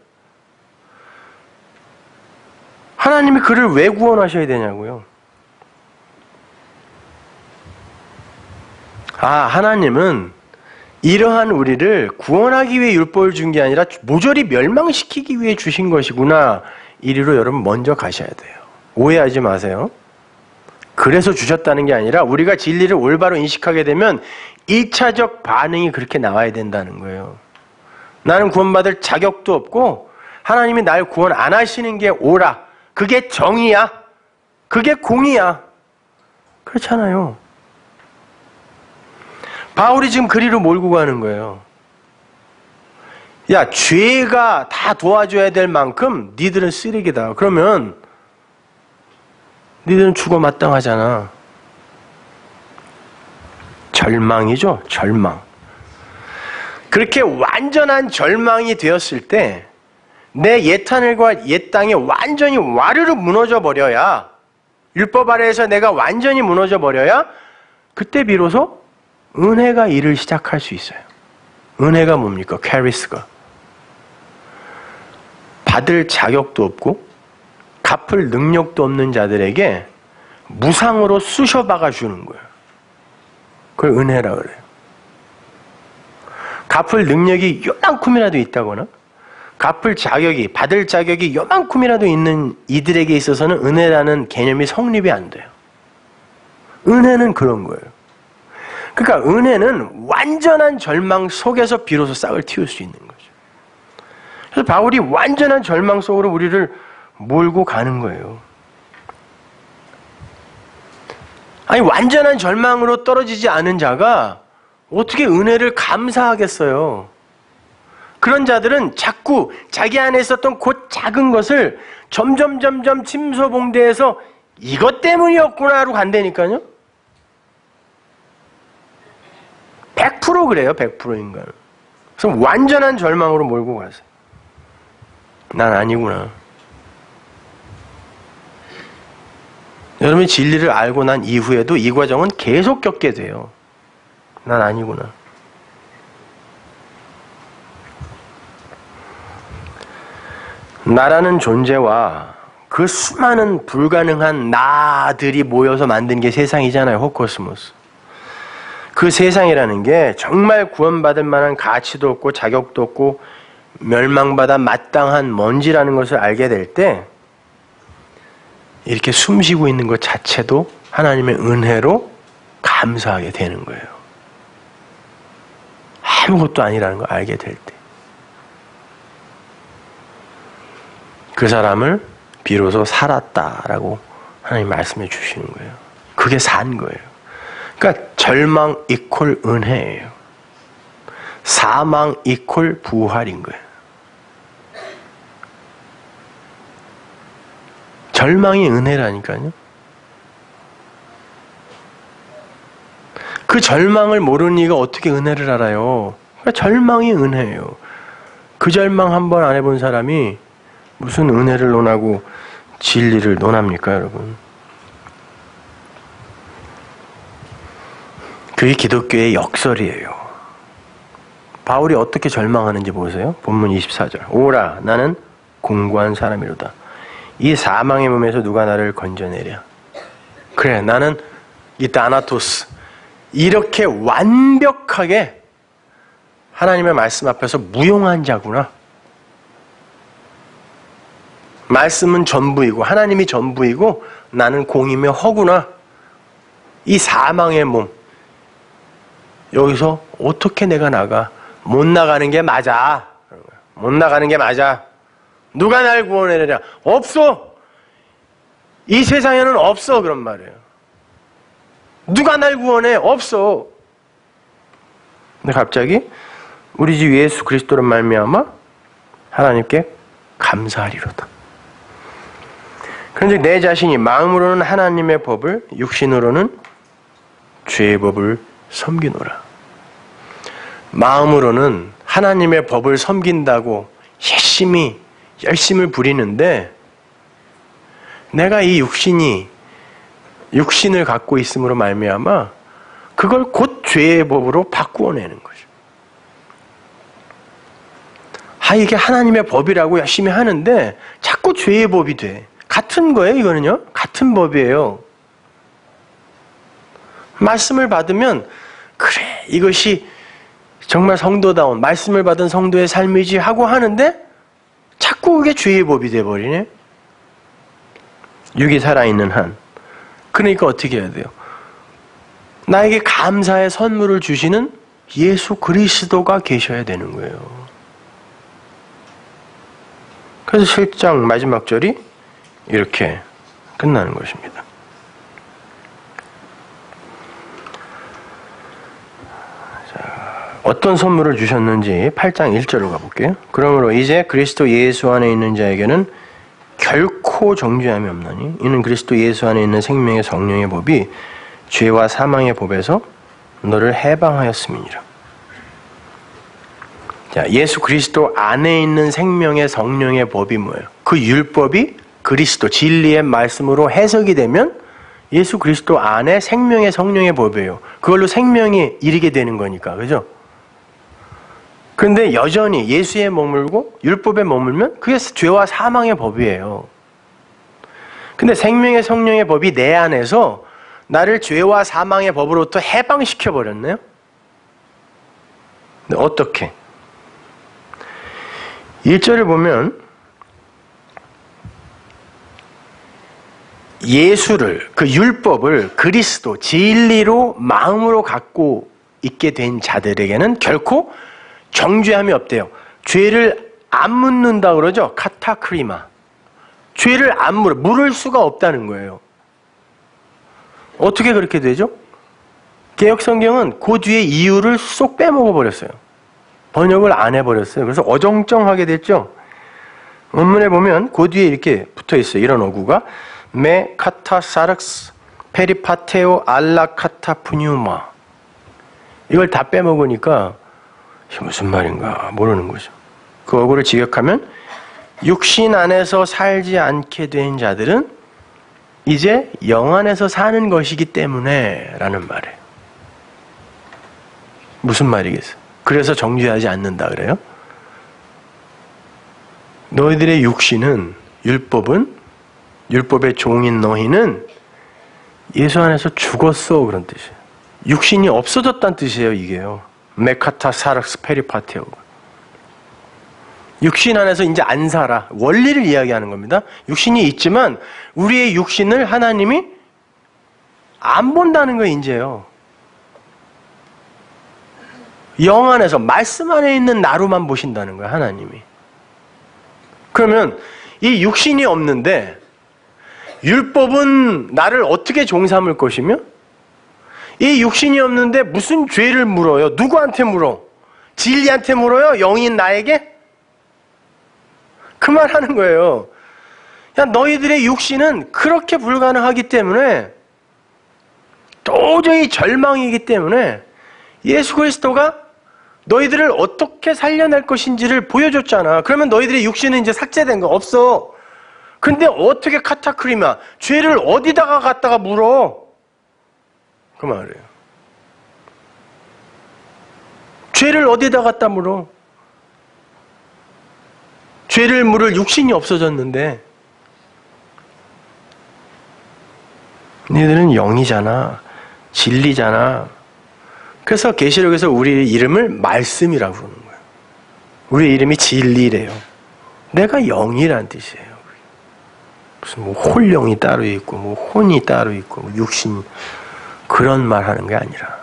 하나님이 그를 왜 구원하셔야 되냐고요. 아, 하나님은 이러한 우리를 구원하기 위해 율법을 준 게 아니라 모조리 멸망시키기 위해 주신 것이구나. 이리로 여러분 먼저 가셔야 돼요. 오해하지 마세요. 그래서 주셨다는 게 아니라 우리가 진리를 올바로 인식하게 되면 일차적 반응이 그렇게 나와야 된다는 거예요. 나는 구원받을 자격도 없고 하나님이 날 구원 안 하시는 게 옳아. 그게 정의야. 그게 공의야. 그렇잖아요. 바울이 지금 그리로 몰고 가는 거예요. 야, 죄가 다 도와줘야 될 만큼 니들은 쓰레기다. 그러면 니들은 죽어 마땅하잖아. 절망이죠, 절망. 그렇게 완전한 절망이 되었을 때 내 옛하늘과 옛 땅이 완전히 와르르 무너져 버려야, 율법 아래에서 내가 완전히 무너져 버려야 그때 비로소 은혜가 일을 시작할 수 있어요. 은혜가 뭡니까? 캐리스가. 받을 자격도 없고 갚을 능력도 없는 자들에게 무상으로 쑤셔박아 주는 거예요. 그걸 은혜라 그래요. 갚을 능력이 요만큼이라도 있다거나 갚을 자격이, 받을 자격이 요만큼이라도 있는 이들에게 있어서는 은혜라는 개념이 성립이 안 돼요. 은혜는 그런 거예요. 그러니까 은혜는 완전한 절망 속에서 비로소 싹을 틔울 수 있는 거죠. 그래서 바울이 완전한 절망 속으로 우리를 몰고 가는 거예요. 아니 완전한 절망으로 떨어지지 않은 자가 어떻게 은혜를 감사하겠어요? 그런 자들은 자꾸 자기 안에 있었던 그 작은 것을 점점 점점 침소봉대해서 이것 때문이었구나로 간다니까요. 백 퍼센트 그래요. 백 퍼센트 인간. 그래서 완전한 절망으로 몰고 가세요. 난 아니구나. 여러분이 진리를 알고 난 이후에도 이 과정은 계속 겪게 돼요. 난 아니구나. 나라는 존재와 그 수많은 불가능한 나들이 모여서 만든 게 세상이잖아요. 호코스모스. 그 세상이라는 게 정말 구원받을 만한 가치도 없고 자격도 없고 멸망받아 마땅한 먼지라는 것을 알게 될 때 이렇게 숨쉬고 있는 것 자체도 하나님의 은혜로 감사하게 되는 거예요. 아무것도 아니라는 걸 알게 될 때. 그 사람을 비로소 살았다라고 하나님 말씀해 주시는 거예요. 그게 산 거예요. 그러니까 절망 이퀄 은혜예요. 사망 이퀄 부활인 거예요. 절망이 은혜라니까요. 그 절망을 모르는 이가 어떻게 은혜를 알아요? 그러니까 절망이 은혜예요. 그 절망 한번 안 해본 사람이 무슨 은혜를 논하고 진리를 논합니까, 여러분? 그게 기독교의 역설이에요. 바울이 어떻게 절망하는지 보세요. 본문 이십사 절. 오라, 나는 공고한 사람이로다. 이 사망의 몸에서 누가 나를 건져내랴. 그래, 나는 이 다나토스. 이렇게 완벽하게 하나님의 말씀 앞에서 무용한 자구나. 말씀은 전부이고 하나님이 전부이고 나는 공이며 허구나. 이 사망의 몸. 여기서 어떻게 내가 나가? 못 나가는 게 맞아. 못 나가는 게 맞아. 누가 날 구원해내랴? 없어. 이 세상에는 없어. 그런 말이에요. 누가 날 구원해? 없어. 근데 갑자기 우리 주 예수 그리스도로 말미암아 하나님께 감사하리로다. 그런데 내 자신이 마음으로는 하나님의 법을, 육신으로는 죄의 법을 섬기노라. 마음으로는 하나님의 법을 섬긴다고 열심히 열심을 부리는데 내가 이 육신이 육신을 갖고 있음으로 말미암아 그걸 곧 죄의 법으로 바꾸어내는 거죠. 아, 이게 하나님의 법이라고 열심히 하는데 자꾸 죄의 법이 돼. 같은 거예요, 이거는요. 같은 법이에요. 말씀을 받으면 그래, 이것이 정말 성도다운 말씀을 받은 성도의 삶이지 하고 하는데 자꾸 그게 죄의 법이 돼버리네. 육이 살아있는 한. 그러니까 어떻게 해야 돼요? 나에게 감사의 선물을 주시는 예수 그리스도가 계셔야 되는 거예요. 그래서 칠 장 마지막 절이 이렇게 끝나는 것입니다. 어떤 선물을 주셨는지 팔 장 일 절로 가볼게요. 그러므로 이제 그리스도 예수 안에 있는 자에게는 결코 정죄함이 없나니 이는 그리스도 예수 안에 있는 생명의 성령의 법이 죄와 사망의 법에서 너를 해방하였음이니라. 자, 예수 그리스도 안에 있는 생명의 성령의 법이 뭐예요? 그 율법이 그리스도 진리의 말씀으로 해석이 되면 예수 그리스도 안에 생명의 성령의 법이에요. 그걸로 생명이 이르게 되는 거니까, 그죠? 그런데 여전히 예수에 머물고 율법에 머물면 그게 죄와 사망의 법이에요. 근데 생명의 성령의 법이 내 안에서 나를 죄와 사망의 법으로부터 해방시켜 버렸네요. 근데 어떻게? 일 절을 보면 예수를, 그 율법을 그리스도, 진리로 마음으로 갖고 있게 된 자들에게는 결코 정죄함이 없대요. 죄를 안 묻는다 그러죠. 카타크리마. 죄를 안 물어. 물을 수가 없다는 거예요. 어떻게 그렇게 되죠? 개역성경은 그 뒤에 이유를 쏙 빼먹어 버렸어요. 번역을 안 해버렸어요. 그래서 어정쩡하게 됐죠. 원문에 보면 그 뒤에 이렇게 붙어 있어요. 이런 어구가 메 카타 사르스 페리파테오 알라 카타 푸뉴마. 이걸 다 빼먹으니까 이게 무슨 말인가 모르는 거죠. 그 어구를 직역하면 육신 안에서 살지 않게 된 자들은 이제 영 안에서 사는 것이기 때문에 라는 말이에요. 무슨 말이겠어요? 그래서 정죄하지 않는다 그래요? 너희들의 육신은, 율법은, 율법의 종인 너희는 예수 안에서 죽었어 그런 뜻이에요. 육신이 없어졌다는 뜻이에요. 이게요. 메카타 사락스 페리파테오. 육신 안에서 이제 안 살아. 원리를 이야기하는 겁니다. 육신이 있지만 우리의 육신을 하나님이 안 본다는 거예요. 이제요. 영 안에서 말씀 안에 있는 나로만 보신다는 거예요. 하나님이. 그러면 이 육신이 없는데 율법은 나를 어떻게 종삼을 것이며 이 육신이 없는데 무슨 죄를 물어요? 누구한테 물어? 진리한테 물어요? 영인 나에게? 그 말 하는 거예요. 야, 너희들의 육신은 그렇게 불가능하기 때문에 도저히 절망이기 때문에 예수 그리스도가 너희들을 어떻게 살려낼 것인지를 보여줬잖아. 그러면 너희들의 육신은 이제 삭제된 거 없어. 근데 어떻게 카타크리마, 죄를 어디다가 갖다가 물어? 그 말이에요. 죄를 어디다 갖다 물어? 죄를 물을 육신이 없어졌는데 너희들은 영이잖아. 진리잖아. 그래서 계시록에서 우리 이름을 말씀이라고 부르는 거예요. 우리 이름이 진리래요. 내가 영이란 뜻이에요. 무슨 뭐 홀령이 따로 있고 뭐 혼이 따로 있고 뭐 육신 그런 말 하는 게 아니라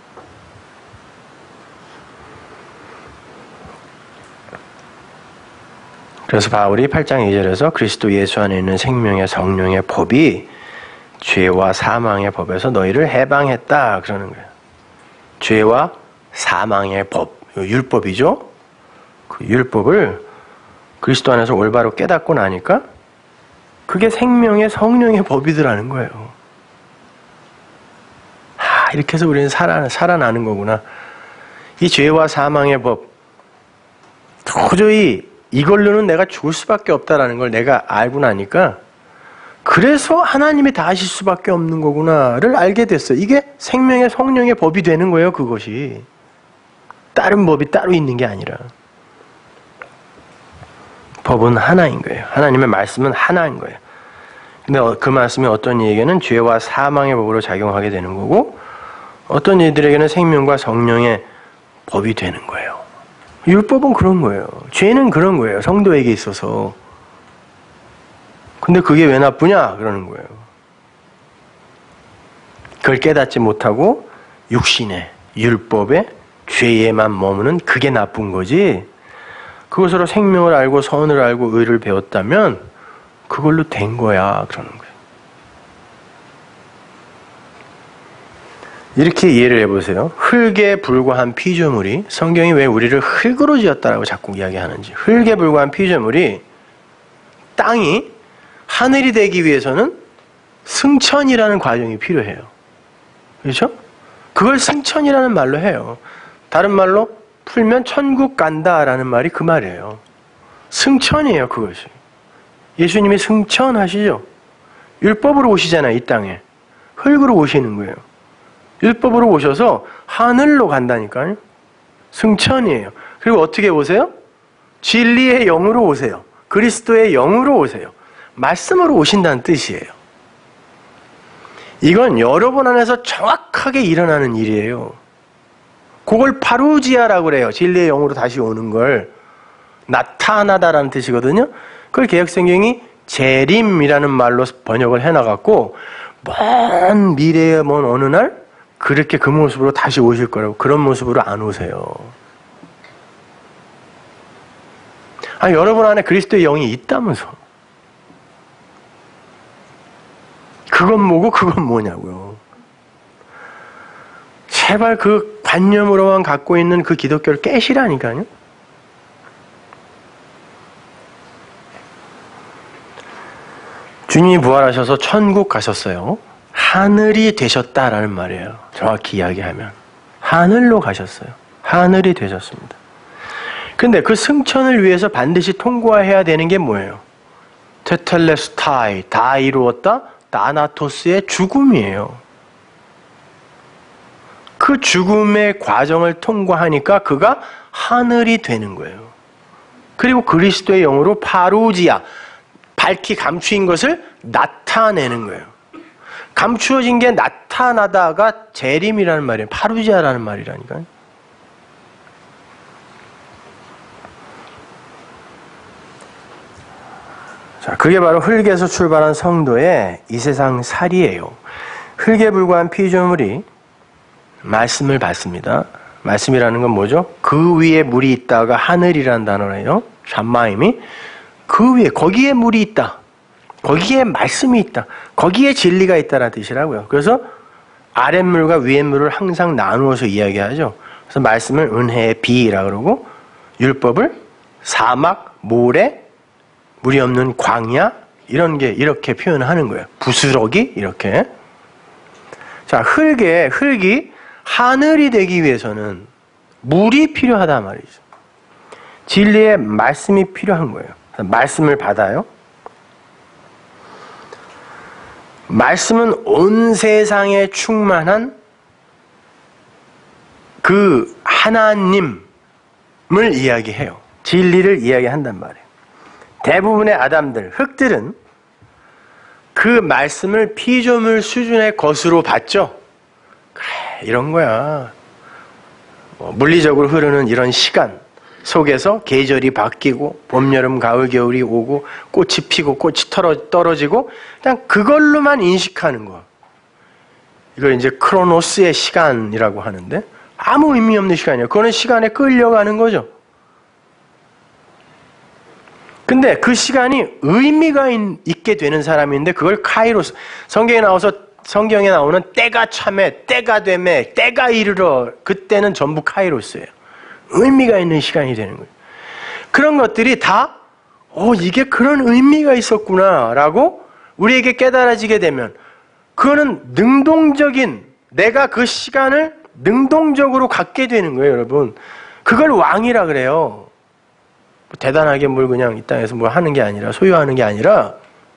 그래서 바울이 팔 장 이 절에서 그리스도 예수 안에 있는 생명의 성령의 법이 죄와 사망의 법에서 너희를 해방했다 그러는 거예요. 죄와 사망의 법, 율법이죠. 그 율법을 그리스도 안에서 올바로 깨닫고 나니까 그게 생명의 성령의 법이더라는 거예요. 아, 이렇게 해서 우리는 살아, 살아나는 거구나. 이 죄와 사망의 법, 도저히 이걸로는 내가 죽을 수밖에 없다라는 걸 내가 알고 나니까 그래서 하나님이 다 하실 수밖에 없는 거구나를 알게 됐어요. 이게 생명의 성령의 법이 되는 거예요. 그것이. 다른 법이 따로 있는 게 아니라. 법은 하나인 거예요. 하나님의 말씀은 하나인 거예요. 근데 그 말씀이 어떤 이에게는 죄와 사망의 법으로 작용하게 되는 거고 어떤 이들에게는 생명과 성령의 법이 되는 거예요. 율법은 그런 거예요. 죄는 그런 거예요. 성도에게 있어서. 근데 그게 왜 나쁘냐? 그러는 거예요. 그걸 깨닫지 못하고 육신의, 율법의, 죄에만 머무는 그게 나쁜 거지. 그것으로 생명을 알고 선을 알고 의를 배웠다면 그걸로 된 거야. 그러는 거예요. 이렇게 이해를 해보세요. 흙에 불과한 피조물이 성경이 왜 우리를 흙으로 지었다라고 자꾸 이야기하는지. 흙에 불과한 피조물이 땅이 하늘이 되기 위해서는 승천이라는 과정이 필요해요. 그렇죠? 그걸 승천이라는 말로 해요. 다른 말로 풀면 천국 간다라는 말이 그 말이에요. 승천이에요, 그것이. 예수님이 승천하시죠. 율법으로 오시잖아요, 이 땅에. 흙으로 오시는 거예요. 율법으로 오셔서 하늘로 간다니까요. 승천이에요. 그리고 어떻게 오세요? 진리의 영으로 오세요. 그리스도의 영으로 오세요. 말씀으로 오신다는 뜻이에요. 이건 여러분 안에서 정확하게 일어나는 일이에요. 그걸 파루지아라고 그래요. 진리의 영으로 다시 오는 걸. 나타나다라는 뜻이거든요. 그걸 개역성경이 재림이라는 말로 번역을 해놔갖고 먼 미래의 먼 어느 날 그렇게 그 모습으로 다시 오실 거라고. 그런 모습으로 안 오세요. 아니, 여러분 안에 그리스도의 영이 있다면서. 그건 뭐고 그건 뭐냐고요. 제발 그 관념으로만 갖고 있는 그 기독교를 깨시라니까요. 주님이 부활하셔서 천국 가셨어요. 하늘이 되셨다라는 말이에요. 정확히 이야기하면. 하늘로 가셨어요. 하늘이 되셨습니다. 근데 그 승천을 위해서 반드시 통과해야 되는 게 뭐예요? 테텔레스타이, 다 이루었다, 다나토스의 죽음이에요. 그 죽음의 과정을 통과하니까 그가 하늘이 되는 거예요. 그리고 그리스도의 영으로 파루지아, 밝히 감추인 것을 나타내는 거예요. 감추어진 게 나타나다가 재림이라는 말이에요. 파루지아라는 말이라니까요. 자, 그게 바로 흙에서 출발한 성도의 이 세상 살이에요. 흙에 불과한 피조물이 말씀을 받습니다. 말씀이라는 건 뭐죠? 그 위에 물이 있다가 하늘이라는 단어예요. 샴마임이. 그 위에, 거기에 물이 있다. 거기에 말씀이 있다. 거기에 진리가 있다라는 뜻이라고요. 그래서 아랫물과 위에물을 항상 나누어서 이야기하죠. 그래서 말씀을 은혜의 비라 그러고, 율법을 사막, 모래, 물이 없는 광야, 이런 게 이렇게 표현하는 거예요. 부스러기, 이렇게. 자, 흙에, 흙이 하늘이 되기 위해서는 물이 필요하단 말이죠. 진리의 말씀이 필요한 거예요. 말씀을 받아요. 말씀은 온 세상에 충만한 그 하나님을 이야기해요. 진리를 이야기한단 말이에요. 대부분의 아담들, 흙들은 그 말씀을 피조물 수준의 것으로 봤죠. 그래, 이런 거야. 뭐 물리적으로 흐르는 이런 시간 속에서 계절이 바뀌고 봄, 여름, 가을, 겨울이 오고 꽃이 피고 꽃이 떨어지고 그냥 그걸로만 인식하는 거. 이걸 이제 크로노스의 시간이라고 하는데 아무 의미 없는 시간이에요. 그거는 시간에 끌려가는 거죠. 근데 그 시간이 의미가 있게 되는 사람인데 그걸 카이로스, 성경에 나와서 성경에 나오는 때가 참에, 때가 되매, 때가 이르러, 그때는 전부 카이로스예요. 의미가 있는 시간이 되는 거예요. 그런 것들이 다 어, 이게 그런 의미가 있었구나 라고 우리에게 깨달아지게 되면 그거는 능동적인, 내가 그 시간을 능동적으로 갖게 되는 거예요, 여러분. 그걸 왕이라 그래요. 대단하게 뭘 그냥 이 땅에서 뭘 하는 게 아니라, 소유하는 게 아니라,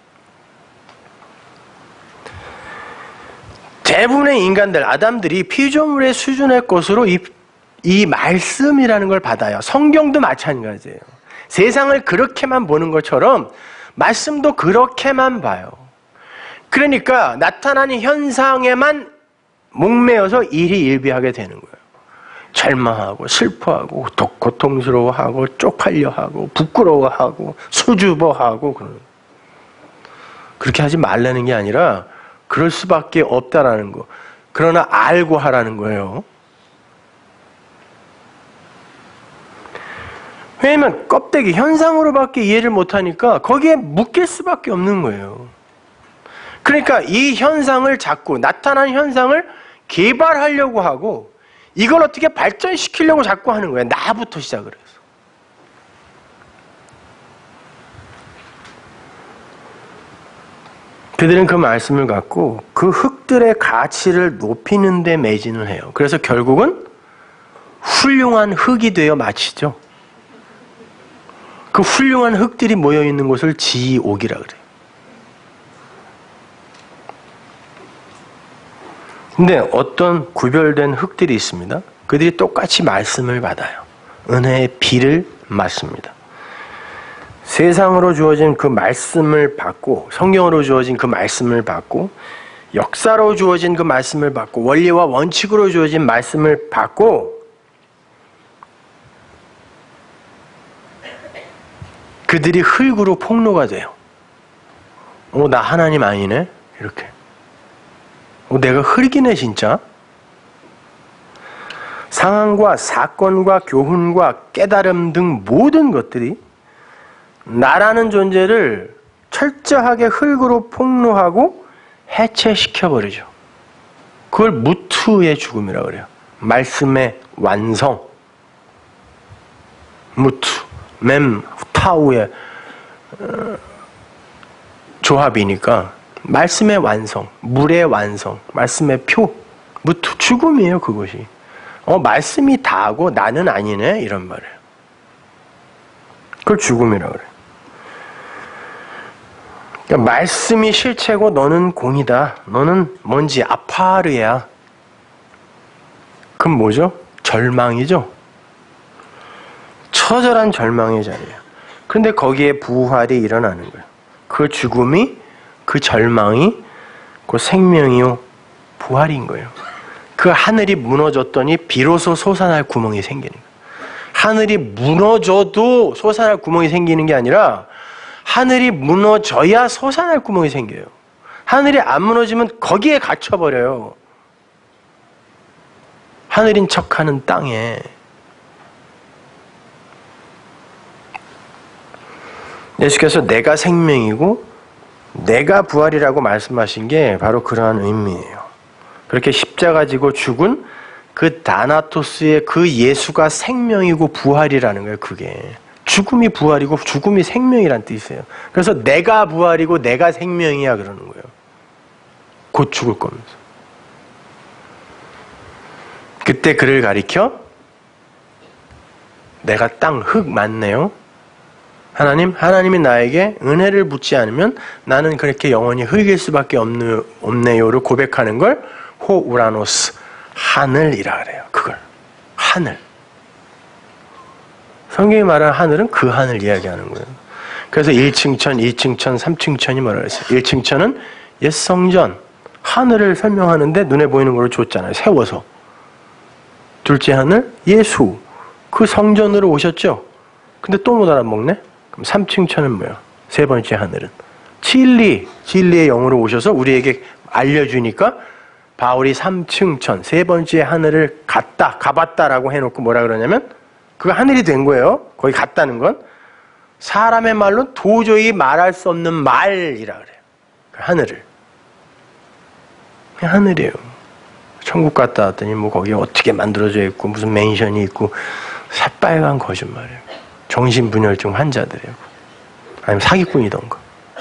대부분의 인간들, 아담들이 피조물의 수준의 것으로 이, 이 말씀이라는 걸 받아요. 성경도 마찬가지예요. 세상을 그렇게만 보는 것처럼 말씀도 그렇게만 봐요. 그러니까 나타나는 현상에만 목매어서 일희일비하게 되는 거예요. 절망하고 슬퍼하고 고통스러워하고 쪽팔려하고 부끄러워하고 수줍어하고 그런. 그렇게 하지 말라는 게 아니라 그럴 수밖에 없다라는 거. 그러나 알고 하라는 거예요. 왜냐면 껍데기, 현상으로밖에 이해를 못하니까 거기에 묶일 수밖에 없는 거예요. 그러니까 이 현상을 자꾸, 나타난 현상을 개발하려고 하고 이걸 어떻게 발전시키려고 자꾸 하는 거예요. 나부터 시작을 해서. 그들은 그 말씀을 갖고 그 흙들의 가치를 높이는 데 매진을 해요. 그래서 결국은 훌륭한 흙이 되어 마치죠. 그 훌륭한 흙들이 모여있는 곳을 지옥이라 그래요. 근데 어떤 구별된 흙들이 있습니다. 그들이 똑같이 말씀을 받아요. 은혜의 비를 맞습니다. 세상으로 주어진 그 말씀을 받고, 성경으로 주어진 그 말씀을 받고, 역사로 주어진 그 말씀을 받고, 원리와 원칙으로 주어진 말씀을 받고, 그들이 흙으로 폭로가 돼요. 어, 나 하나님 아니네? 이렇게. 어, 내가 흙이네, 진짜? 상황과 사건과 교훈과 깨달음 등 모든 것들이 나라는 존재를 철저하게 흙으로 폭로하고 해체시켜버리죠. 그걸 무투의 죽음이라고 그래요. 말씀의 완성. 무투, 맴, 타우의 어, 조합이니까 말씀의 완성, 물의 완성, 말씀의 표, 무투, 죽음이에요 그것이. 어 말씀이 다하고 나는 아니네 이런 말이에요. 그걸 죽음이라고 그래요. 그러니까 말씀이 실체고 너는 공이다. 너는 뭔지 아파르야. 그럼 뭐죠? 절망이죠. 처절한 절망의 자리예요. 그런데 거기에 부활이 일어나는 거예요. 그 죽음이, 그 절망이, 그 생명이요 부활인 거예요. 그 하늘이 무너졌더니 비로소 솟아날 구멍이 생기는 거예요. 하늘이 무너져도 솟아날 구멍이 생기는 게 아니라 하늘이 무너져야 솟아날 구멍이 생겨요. 하늘이 안 무너지면 거기에 갇혀버려요. 하늘인 척하는 땅에. 예수께서 내가 생명이고 내가 부활이라고 말씀하신 게 바로 그러한 의미예요. 그렇게 십자가 지고 죽은 그 다나토스의 그 예수가 생명이고 부활이라는 거예요. 그게 죽음이 부활이고 죽음이 생명이란 뜻이에요. 그래서 내가 부활이고 내가 생명이야 그러는 거예요. 곧 죽을 거면서. 그때 그를 가리켜 내가 땅 흙 맞네요. 하나님, 하나님이 나에게 은혜를 묻지 않으면 나는 그렇게 영원히 흙일 수밖에 없네, 없네요를 고백하는 걸 호우라노스, 하늘이라 그래요. 그걸 하늘. 성경이 말하는 하늘은 그 하늘 이야기하는 거예요. 그래서 일 층 천, 이 층 천, 삼 층 천이 뭐라 그랬어요? 일 층 천은 옛 성전, 하늘을 설명하는데 눈에 보이는 걸 줬잖아요. 세워서. 둘째 하늘, 예수. 그 성전으로 오셨죠? 근데 또 못 알아먹네? 그럼 삼 층 천은 뭐야? 세 번째 하늘은. 진리, 진리의 영으로 오셔서 우리에게 알려주니까 바울이 삼 층 천, 세 번째 하늘을 갔다, 가봤다라고 해놓고 뭐라 그러냐면 그거 하늘이 된 거예요. 거기 갔다는 건. 사람의 말로 도저히 말할 수 없는 말이라 그래요. 그 하늘을. 그냥 하늘이에요. 천국 갔다 왔더니 뭐 거기에 어떻게 만들어져 있고 무슨 맨션이 있고 새빨간 거짓말이에요. 정신분열증 환자들이에요. 아니면 사기꾼이던가.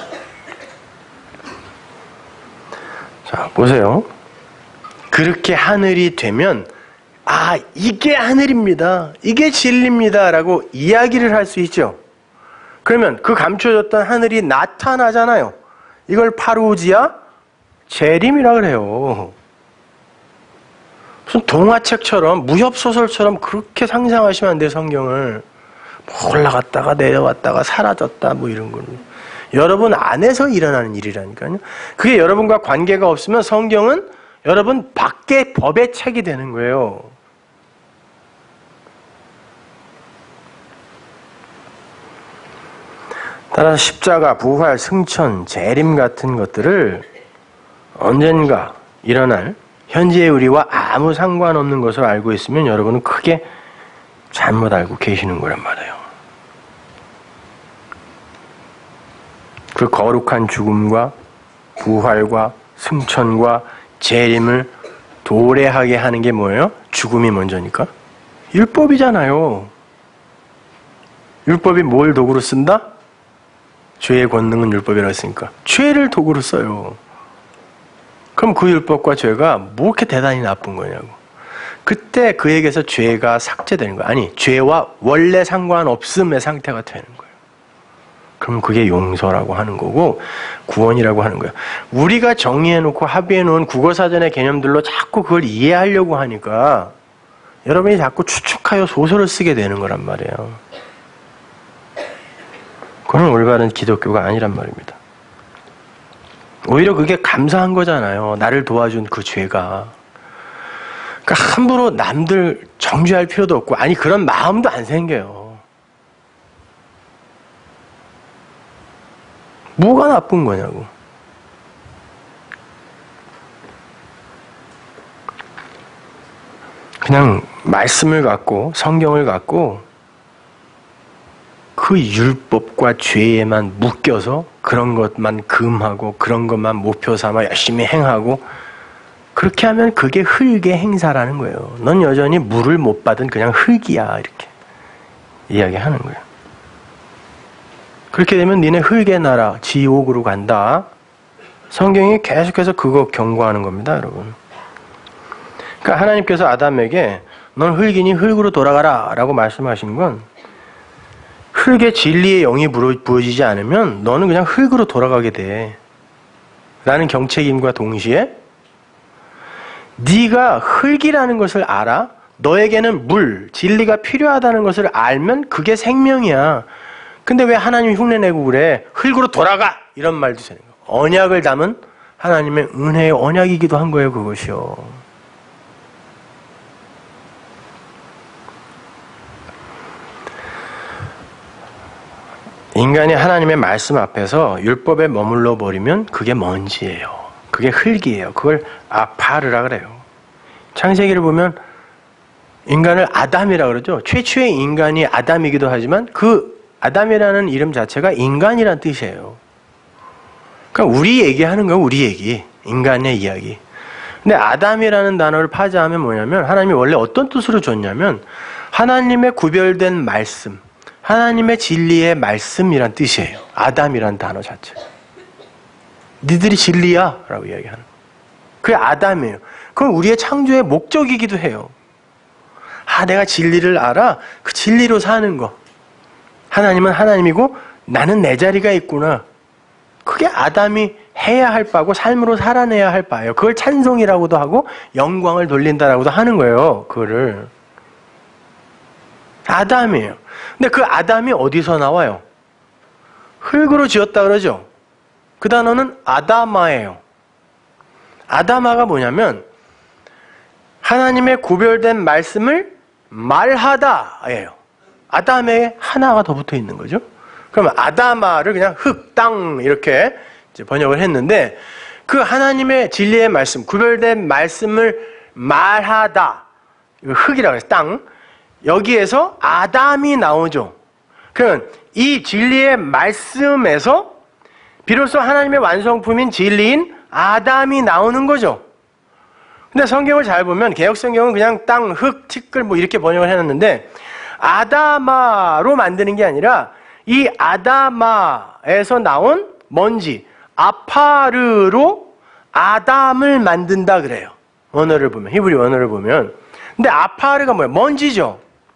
자, 보세요. 그렇게 하늘이 되면 아, 이게 하늘입니다. 이게 진리입니다. 라고 이야기를 할 수 있죠. 그러면 그 감춰졌던 하늘이 나타나잖아요. 이걸 파루지아 재림이라 그래요. 무슨 동화책처럼 무협소설처럼 그렇게 상상하시면 안 돼요. 성경을. 뭐 올라갔다가 내려왔다가 사라졌다 뭐 이런 거는. 여러분 안에서 일어나는 일이라니까요. 그게 여러분과 관계가 없으면 성경은 여러분 밖의 법의 책이 되는 거예요. 따라서 십자가, 부활, 승천, 재림 같은 것들을 언젠가 일어날 현재의 우리와 아무 상관없는 것을 알고 있으면 여러분은 크게 잘못 알고 계시는 거란 말이에요. 그 거룩한 죽음과 부활과 승천과 재림을 도래하게 하는 게 뭐예요? 죽음이 먼저니까? 율법이잖아요. 율법이 뭘 도구로 쓴다? 죄의 권능은 율법이라고 했으니까 죄를 도구로 써요. 그럼 그 율법과 죄가 뭐 이렇게 대단히 나쁜 거냐고. 그때 그에게서 죄가 삭제되는 거야. 아니, 죄와 원래 상관없음의 상태가 되는 거예요. 그럼 그게 용서라고 하는 거고 구원이라고 하는 거예요. 우리가 정의해놓고 합의해놓은 국어사전의 개념들로 자꾸 그걸 이해하려고 하니까 여러분이 자꾸 추측하여 소설을 쓰게 되는 거란 말이에요. 그건 올바른 기독교가 아니란 말입니다. 오히려 그게 감사한 거잖아요. 나를 도와준 그 죄가. 그러니까 함부로 남들 정죄할 필요도 없고, 아니 그런 마음도 안 생겨요. 뭐가 나쁜 거냐고. 그냥 말씀을 갖고 성경을 갖고 그 율법과 죄에만 묶여서 그 그런 것만 금하고 그런 것만 목표 삼아 열심히 행하고 그렇게 하면 그게 흙의 행사라는 거예요. 넌 여전히 물을 못 받은 그냥 흙이야 이렇게 이야기하는 거예요. 그렇게 되면 니네 흙의 나라 지옥으로 간다. 성경이 계속해서 그거 경고하는 겁니다, 여러분. 그러니까 하나님께서 아담에게 넌 흙이니 흙으로 돌아가라 라고 말씀하신 건 흙의 진리의 영이 부어지지 않으면 너는 그냥 흙으로 돌아가게 돼 라는 경책임과 동시에 네가 흙이라는 것을 알아? 너에게는 물, 진리가 필요하다는 것을 알면 그게 생명이야. 근데 왜 하나님이 흉내내고 그래? 흙으로 돌아가! 이런 말도 되는 거야. 언약을 담은 하나님의 은혜의 언약이기도 한 거예요, 그것이요. 인간이 하나님의 말씀 앞에서 율법에 머물러 버리면 그게 먼지예요. 그게 흙이에요. 그걸 아파르라 그래요. 창세기를 보면 인간을 아담이라 그러죠. 최초의 인간이 아담이기도 하지만 그 아담이라는 이름 자체가 인간이란 뜻이에요. 그러니까 우리 얘기하는 건 우리 얘기, 인간의 이야기. 근데 아담이라는 단어를 파자하면 뭐냐면 하나님이 원래 어떤 뜻으로 줬냐면 하나님의 구별된 말씀, 하나님의 진리의 말씀이란 뜻이에요. 아담이란 단어 자체. 니들이 진리야 라고 이야기하는 거예요. 그게 아담이에요. 그건 우리의 창조의 목적이기도 해요. 아, 내가 진리를 알아? 그 진리로 사는 거. 하나님은 하나님이고 나는 내 자리가 있구나. 그게 아담이 해야 할 바고 삶으로 살아내야 할 바예요. 그걸 찬송이라고도 하고 영광을 돌린다라고도 하는 거예요. 그거를. 아담이에요. 근데 그 아담이 어디서 나와요? 흙으로 지었다 그러죠. 그 단어는 아다마예요. 아다마가 뭐냐면 하나님의 구별된 말씀을 말하다예요. 아담에 하나가 더 붙어 있는 거죠. 그럼 아다마를 그냥 흙, 땅 이렇게 이제 번역을 했는데 그 하나님의 진리의 말씀, 구별된 말씀을 말하다. 흙이라고 해서 땅. 여기에서 아담이 나오죠. 그럼 이 진리의 말씀에서 비로소 하나님의 완성품인 진리인 아담이 나오는 거죠. 근데 성경을 잘 보면 개역성경은 그냥 땅, 흙, 티끌 뭐 이렇게 번역을 해놨는데 아다마로 만드는 게 아니라 이 아다마에서 나온 먼지, 아파르로 아담을 만든다 그래요. 원어를 보면, 히브리 원어를 보면. 근데 아파르가 뭐예요? 먼지죠.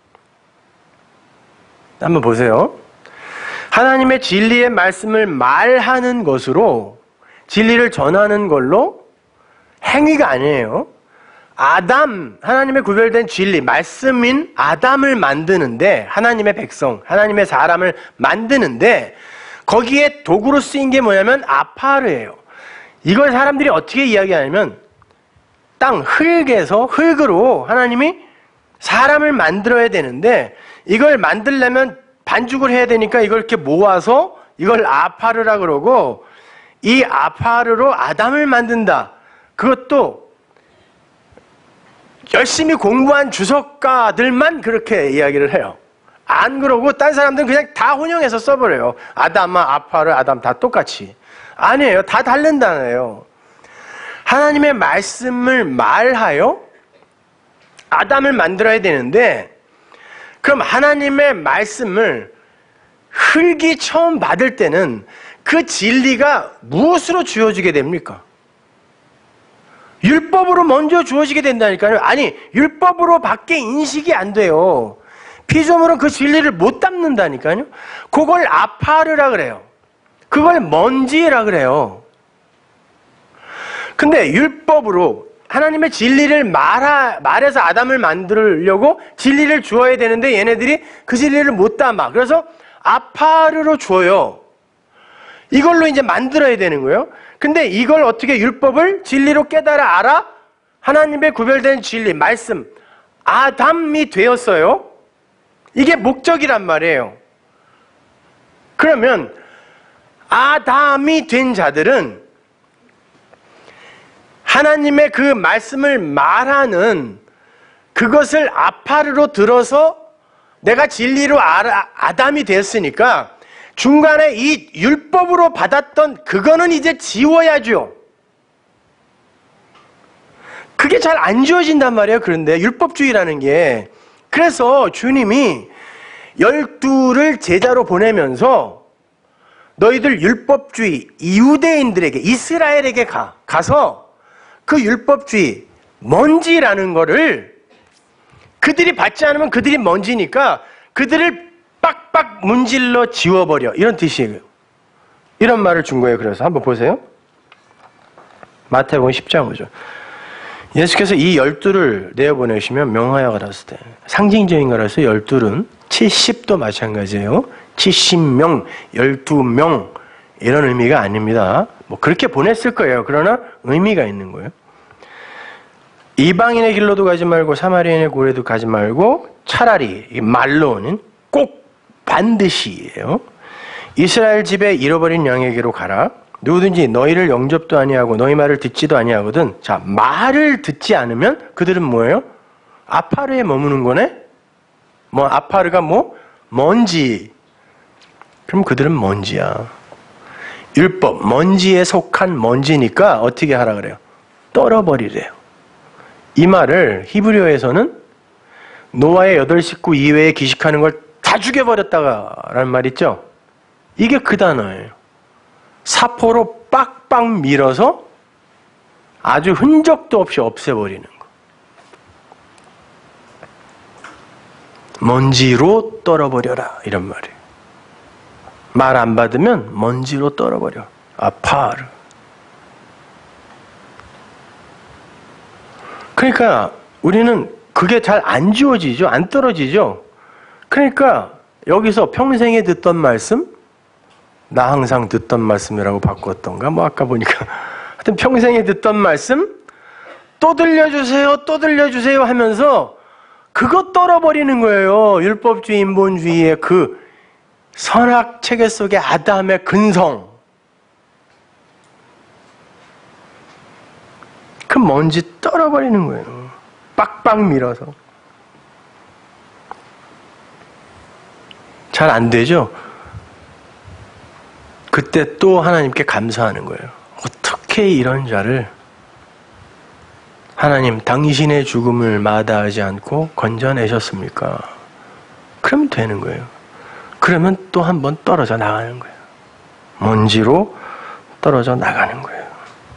한번 보세요. 하나님의 진리의 말씀을 말하는 것으로 진리를 전하는 걸로 행위가 아니에요. 아담, 하나님의 구별된 진리, 말씀인 아담을 만드는데 하나님의 백성, 하나님의 사람을 만드는데 거기에 도구로 쓰인 게 뭐냐면 아파르예요. 이걸 사람들이 어떻게 이야기하냐면 땅, 흙에서 흙으로 하나님이 사람을 만들어야 되는데 이걸 만들려면 반죽을 해야 되니까 이걸 이렇게 모아서 이걸 아파르라 그러고 이 아파르로 아담을 만든다. 그것도 열심히 공부한 주석가들만 그렇게 이야기를 해요. 안 그러고 딴 사람들은 그냥 다 혼용해서 써버려요. 아담아, 아파르, 아담 다 똑같이. 아니에요. 다 다른 단어예요. 하나님의 말씀을 말하여 아담을 만들어야 되는데 그럼 하나님의 말씀을 흙이 처음 받을 때는 그 진리가 무엇으로 주어지게 됩니까? 율법으로 먼저 주어지게 된다니까요. 아니, 율법으로 밖에 인식이 안 돼요. 피조물은 그 진리를 못 담는다니까요. 그걸 아파르라 그래요. 그걸 먼지라 그래요. 근데 율법으로 하나님의 진리를 말하, 말해서 아담을 만들려고 진리를 주어야 되는데 얘네들이 그 진리를 못 담아. 그래서 아파르로 줘요. 이걸로 이제 만들어야 되는 거예요. 근데 이걸 어떻게 율법을 진리로 깨달아 알아? 하나님의 구별된 진리, 말씀, 아담이 되었어요. 이게 목적이란 말이에요. 그러면 아담이 된 자들은 하나님의 그 말씀을 말하는 그것을 아파르로 들어서 내가 진리로 알아, 아담이 됐으니까 중간에 이 율법으로 받았던 그거는 이제 지워야죠. 그게 잘 안 지워진단 말이에요. 그런데 율법주의라는 게. 그래서 주님이 열두를 제자로 보내면서 너희들 율법주의 이후대인들에게, 이스라엘에게 가. 가서 그 율법주의 먼지라는 거를, 그들이 받지 않으면 그들이 먼지니까 그들을 빡빡 문질러 지워버려. 이런 뜻이에요. 이런 말을 준 거예요. 그래서 한번 보세요. 마태복음 십 장 오죠. 예수께서 이 열두를 내어보내시면 명하여 가라스 때, 상징적인 거라서 열둘은 칠십도 마찬가지예요. 칠십 명, 열두 명 이런 의미가 아닙니다. 뭐 그렇게 보냈을 거예요. 그러나 의미가 있는 거예요. 이방인의 길로도 가지 말고 사마리아인의 고래도 가지 말고 차라리 이 말로는 꼭 반드시예요. 이스라엘 집에 잃어버린 양에게로 가라. 누구든지 너희를 영접도 아니하고 너희 말을 듣지도 아니하거든. 자, 말을 듣지 않으면 그들은 뭐예요? 아파르에 머무는 거네? 뭐 아파르가 뭐? 먼지. 그럼 그들은 먼지야. 율법, 먼지에 속한 먼지니까 어떻게 하라 그래요? 떨어버리래요. 이 말을 히브리어에서는 노아의 여덟 식구 이외에 기식하는 걸 다 죽여버렸다라는 말 있죠? 이게 그 단어예요. 사포로 빡빡 밀어서 아주 흔적도 없이 없애버리는 거. 먼지로 떨어버려라 이런 말이에요. 말 안 받으면 먼지로 떨어버려. 아파르. 그러니까 우리는 그게 잘 안 지워지죠. 안 떨어지죠. 그러니까 여기서 평생에 듣던 말씀, 나 항상 듣던 말씀이라고 바꿨던가? 뭐 아까 보니까 하여튼 평생에 듣던 말씀 또 들려주세요, 또 들려주세요 하면서 그거 떨어버리는 거예요. 율법주의, 인본주의의 그 선악 체계 속의 아담의 근성. 그 먼지 떨어버리는 거예요. 빡빡 밀어서. 잘 안 되죠? 그때 또 하나님께 감사하는 거예요. 어떻게 이런 자를 하나님 당신의 죽음을 마다하지 않고 건져내셨습니까? 그러면 되는 거예요. 그러면 또 한 번 떨어져 나가는 거예요. 먼지로 떨어져 나가는 거예요.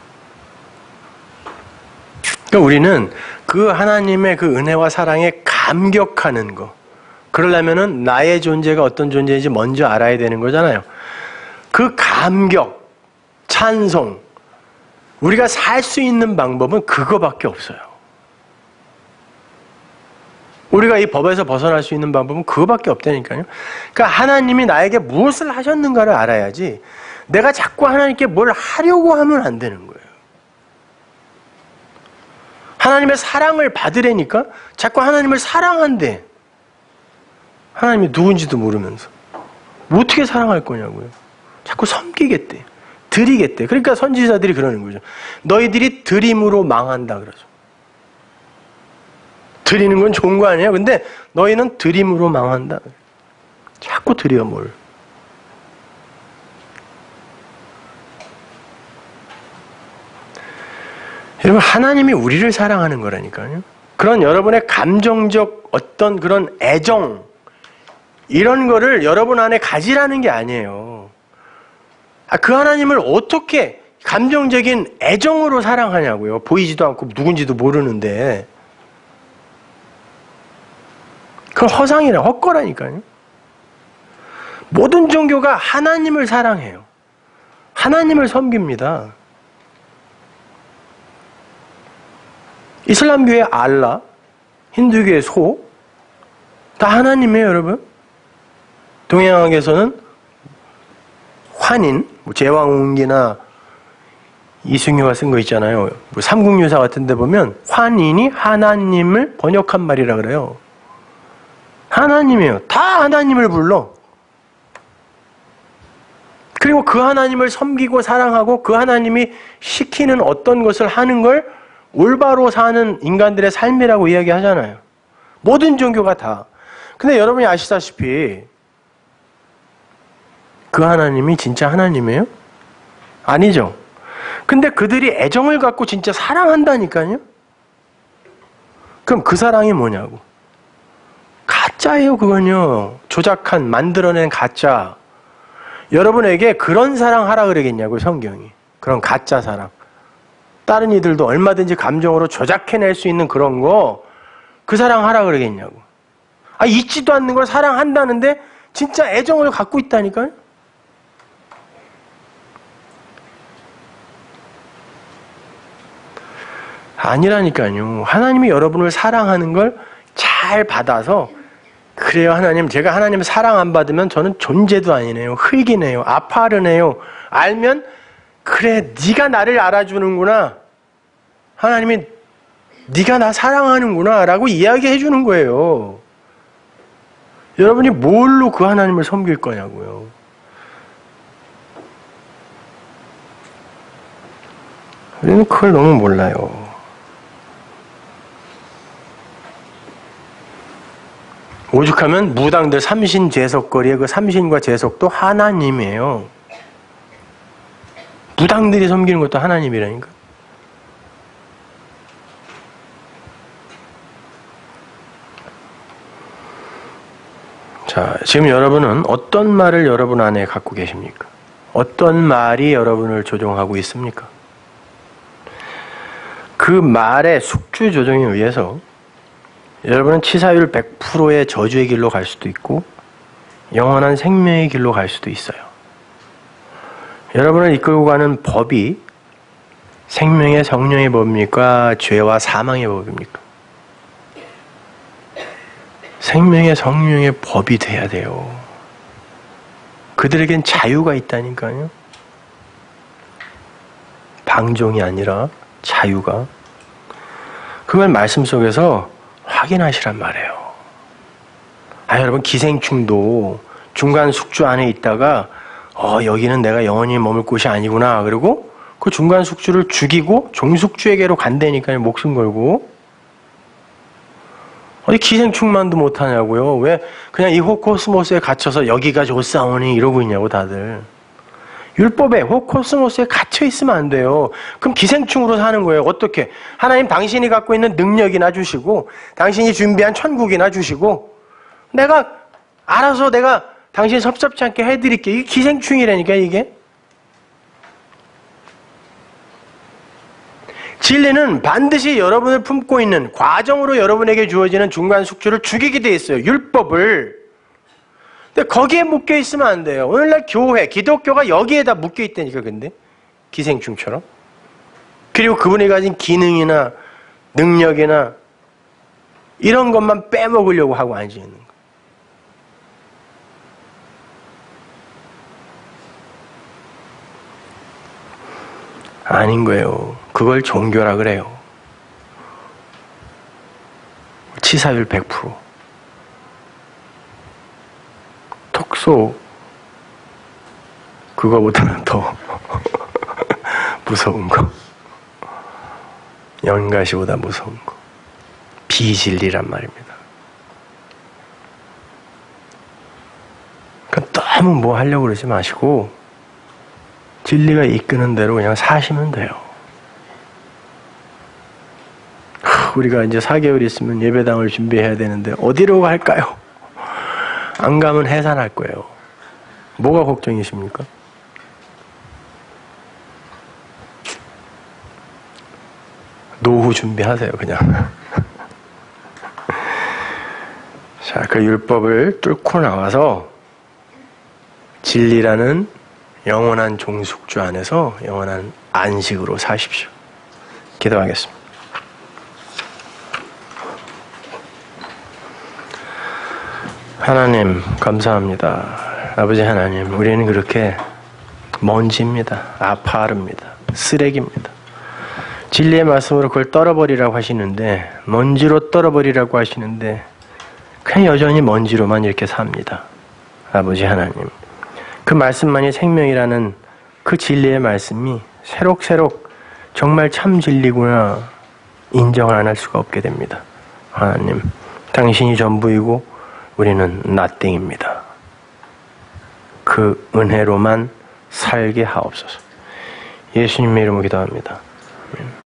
그러니까 우리는 그 하나님의 그 은혜와 사랑에 감격하는 거. 그러려면은 나의 존재가 어떤 존재인지 먼저 알아야 되는 거잖아요. 그 감격, 찬송, 우리가 살 수 있는 방법은 그거밖에 없어요. 우리가 이 법에서 벗어날 수 있는 방법은 그거밖에 없다니까요. 그러니까 하나님이 나에게 무엇을 하셨는가를 알아야지 내가 자꾸 하나님께 뭘 하려고 하면 안 되는 거예요. 하나님의 사랑을 받으려니까 자꾸 하나님을 사랑한대. 하나님이 누군지도 모르면서. 뭐 어떻게 사랑할 거냐고요. 자꾸 섬기겠대. 드리겠대. 그러니까 선지자들이 그러는 거죠. 너희들이 드림으로 망한다 그러죠. 드리는 건 좋은 거 아니에요? 근데 너희는 드림으로 망한다. 자꾸 드려 뭘. 여러분, 하나님이 우리를 사랑하는 거라니까요. 그런 여러분의 감정적 어떤 그런 애정, 이런 거를 여러분 안에 가지라는 게 아니에요. 아, 그 하나님을 어떻게 감정적인 애정으로 사랑하냐고요. 보이지도 않고 누군지도 모르는데. 그건 허상이라 헛거라니까요. 모든 종교가 하나님을 사랑해요. 하나님을 섬깁니다. 이슬람교의 알라, 힌두교의 소, 다 하나님이에요, 여러분. 동양에서는 환인, 뭐 제왕웅기나 이승효가 쓴 거 있잖아요. 뭐 삼국유사 같은 데 보면 환인이 하나님을 번역한 말이라 그래요. 하나님이에요. 다 하나님을 불러. 그리고 그 하나님을 섬기고 사랑하고 그 하나님이 시키는 어떤 것을 하는 걸 올바로 사는 인간들의 삶이라고 이야기하잖아요. 모든 종교가 다. 근데 여러분이 아시다시피 그 하나님이 진짜 하나님이에요? 아니죠. 근데 그들이 애정을 갖고 진짜 사랑한다니까요? 그럼 그 사랑이 뭐냐고. 가짜예요, 그건요. 조작한, 만들어낸 가짜. 여러분에게 그런 사랑 하라 그러겠냐고요, 성경이. 그런 가짜 사랑. 다른 이들도 얼마든지 감정으로 조작해낼 수 있는 그런 거, 그 사랑 하라 그러겠냐고. 아, 있지도 않는 걸 사랑한다는데 진짜 애정을 갖고 있다니까요? 아니라니까요. 하나님이 여러분을 사랑하는 걸 잘 받아서, 그래요, 하나님, 제가 하나님 사랑 안 받으면 저는 존재도 아니네요. 흙이네요. 아파르네요. 알면, 그래, 네가 나를 알아주는구나. 하나님이 네가 나 사랑하는구나 라고 이야기해 주는 거예요. 여러분이 뭘로 그 하나님을 섬길 거냐고요. 우리는 그걸 너무 몰라요. 오죽하면 무당들 삼신 제석거리의 그 삼신과 제석도 하나님이에요. 무당들이 섬기는 것도 하나님이라니까. 자, 지금 여러분은 어떤 말을 여러분 안에 갖고 계십니까? 어떤 말이 여러분을 조종하고 있습니까? 그 말의 숙주 조정에 의해서 여러분은 치사율 백 퍼센트의 저주의 길로 갈 수도 있고 영원한 생명의 길로 갈 수도 있어요. 여러분을 이끌고 가는 법이 생명의 성령의 법입니까? 죄와 사망의 법입니까? 생명의 성령의 법이 돼야 돼요. 그들에겐 자유가 있다니까요. 방종이 아니라 자유가. 그걸 말씀 속에서 확인하시란 말이에요. 아, 여러분, 기생충도 중간 숙주 안에 있다가 어, 여기는 내가 영원히 머물 곳이 아니구나. 그리고 그 중간 숙주를 죽이고 종숙주에게로 간다니까요. 목숨 걸고. 어디 기생충만도 못하냐고요. 왜 그냥 이 호코스모스에 갇혀서 여기가 좋사오니 이러고 있냐고 다들. 율법에 호코스모스에 갇혀 있으면 안 돼요. 그럼 기생충으로 사는 거예요. 어떻게? 하나님 당신이 갖고 있는 능력이나 주시고 당신이 준비한 천국이나 주시고 내가 알아서 내가 당신 섭섭지 않게 해드릴게. 이게 기생충이라니까 이게. 진리는 반드시 여러분을 품고 있는 과정으로 여러분에게 주어지는 중간 숙주를 죽이게 돼 있어요. 율법을. 근데 거기에 묶여 있으면 안 돼요. 오늘날 교회, 기독교가 여기에다 묶여 있다니까, 근데. 기생충처럼. 그리고 그분이 가진 기능이나 능력이나 이런 것만 빼먹으려고 하고 앉아있는 거예요. 아닌 거예요. 그걸 종교라 그래요. 치사율 백 퍼센트. 톡소 그거보다는 더 무서운 거. 연가시보다 무서운 거. 비진리란 말입니다. 그러니까 너무 뭐 하려고 그러지 마시고 진리가 이끄는 대로 그냥 사시면 돼요. 우리가 이제 사 개월 있으면 예배당을 준비해야 되는데 어디로 갈까요? 안 가면 해산할 거예요. 뭐가 걱정이십니까? 노후 준비하세요, 그냥. 자, 그 율법을 뚫고 나와서 진리라는 영원한 종숙주 안에서 영원한 안식으로 사십시오. 기도하겠습니다. 하나님 감사합니다. 아버지 하나님, 우리는 그렇게 먼지입니다. 아파르입니다. 쓰레기입니다. 진리의 말씀으로 그걸 떨어버리라고 하시는데, 먼지로 떨어버리라고 하시는데 그냥 여전히 먼지로만 이렇게 삽니다. 아버지 하나님, 그 말씀만이 생명이라는 그 진리의 말씀이 새록새록 정말 참 진리구나 인정을 안 할 수가 없게 됩니다. 하나님, 당신이 전부이고 우리는 nothing입니다. 그 그 은혜로만 살게 하옵소서. 예수님의 이름으로 기도합니다.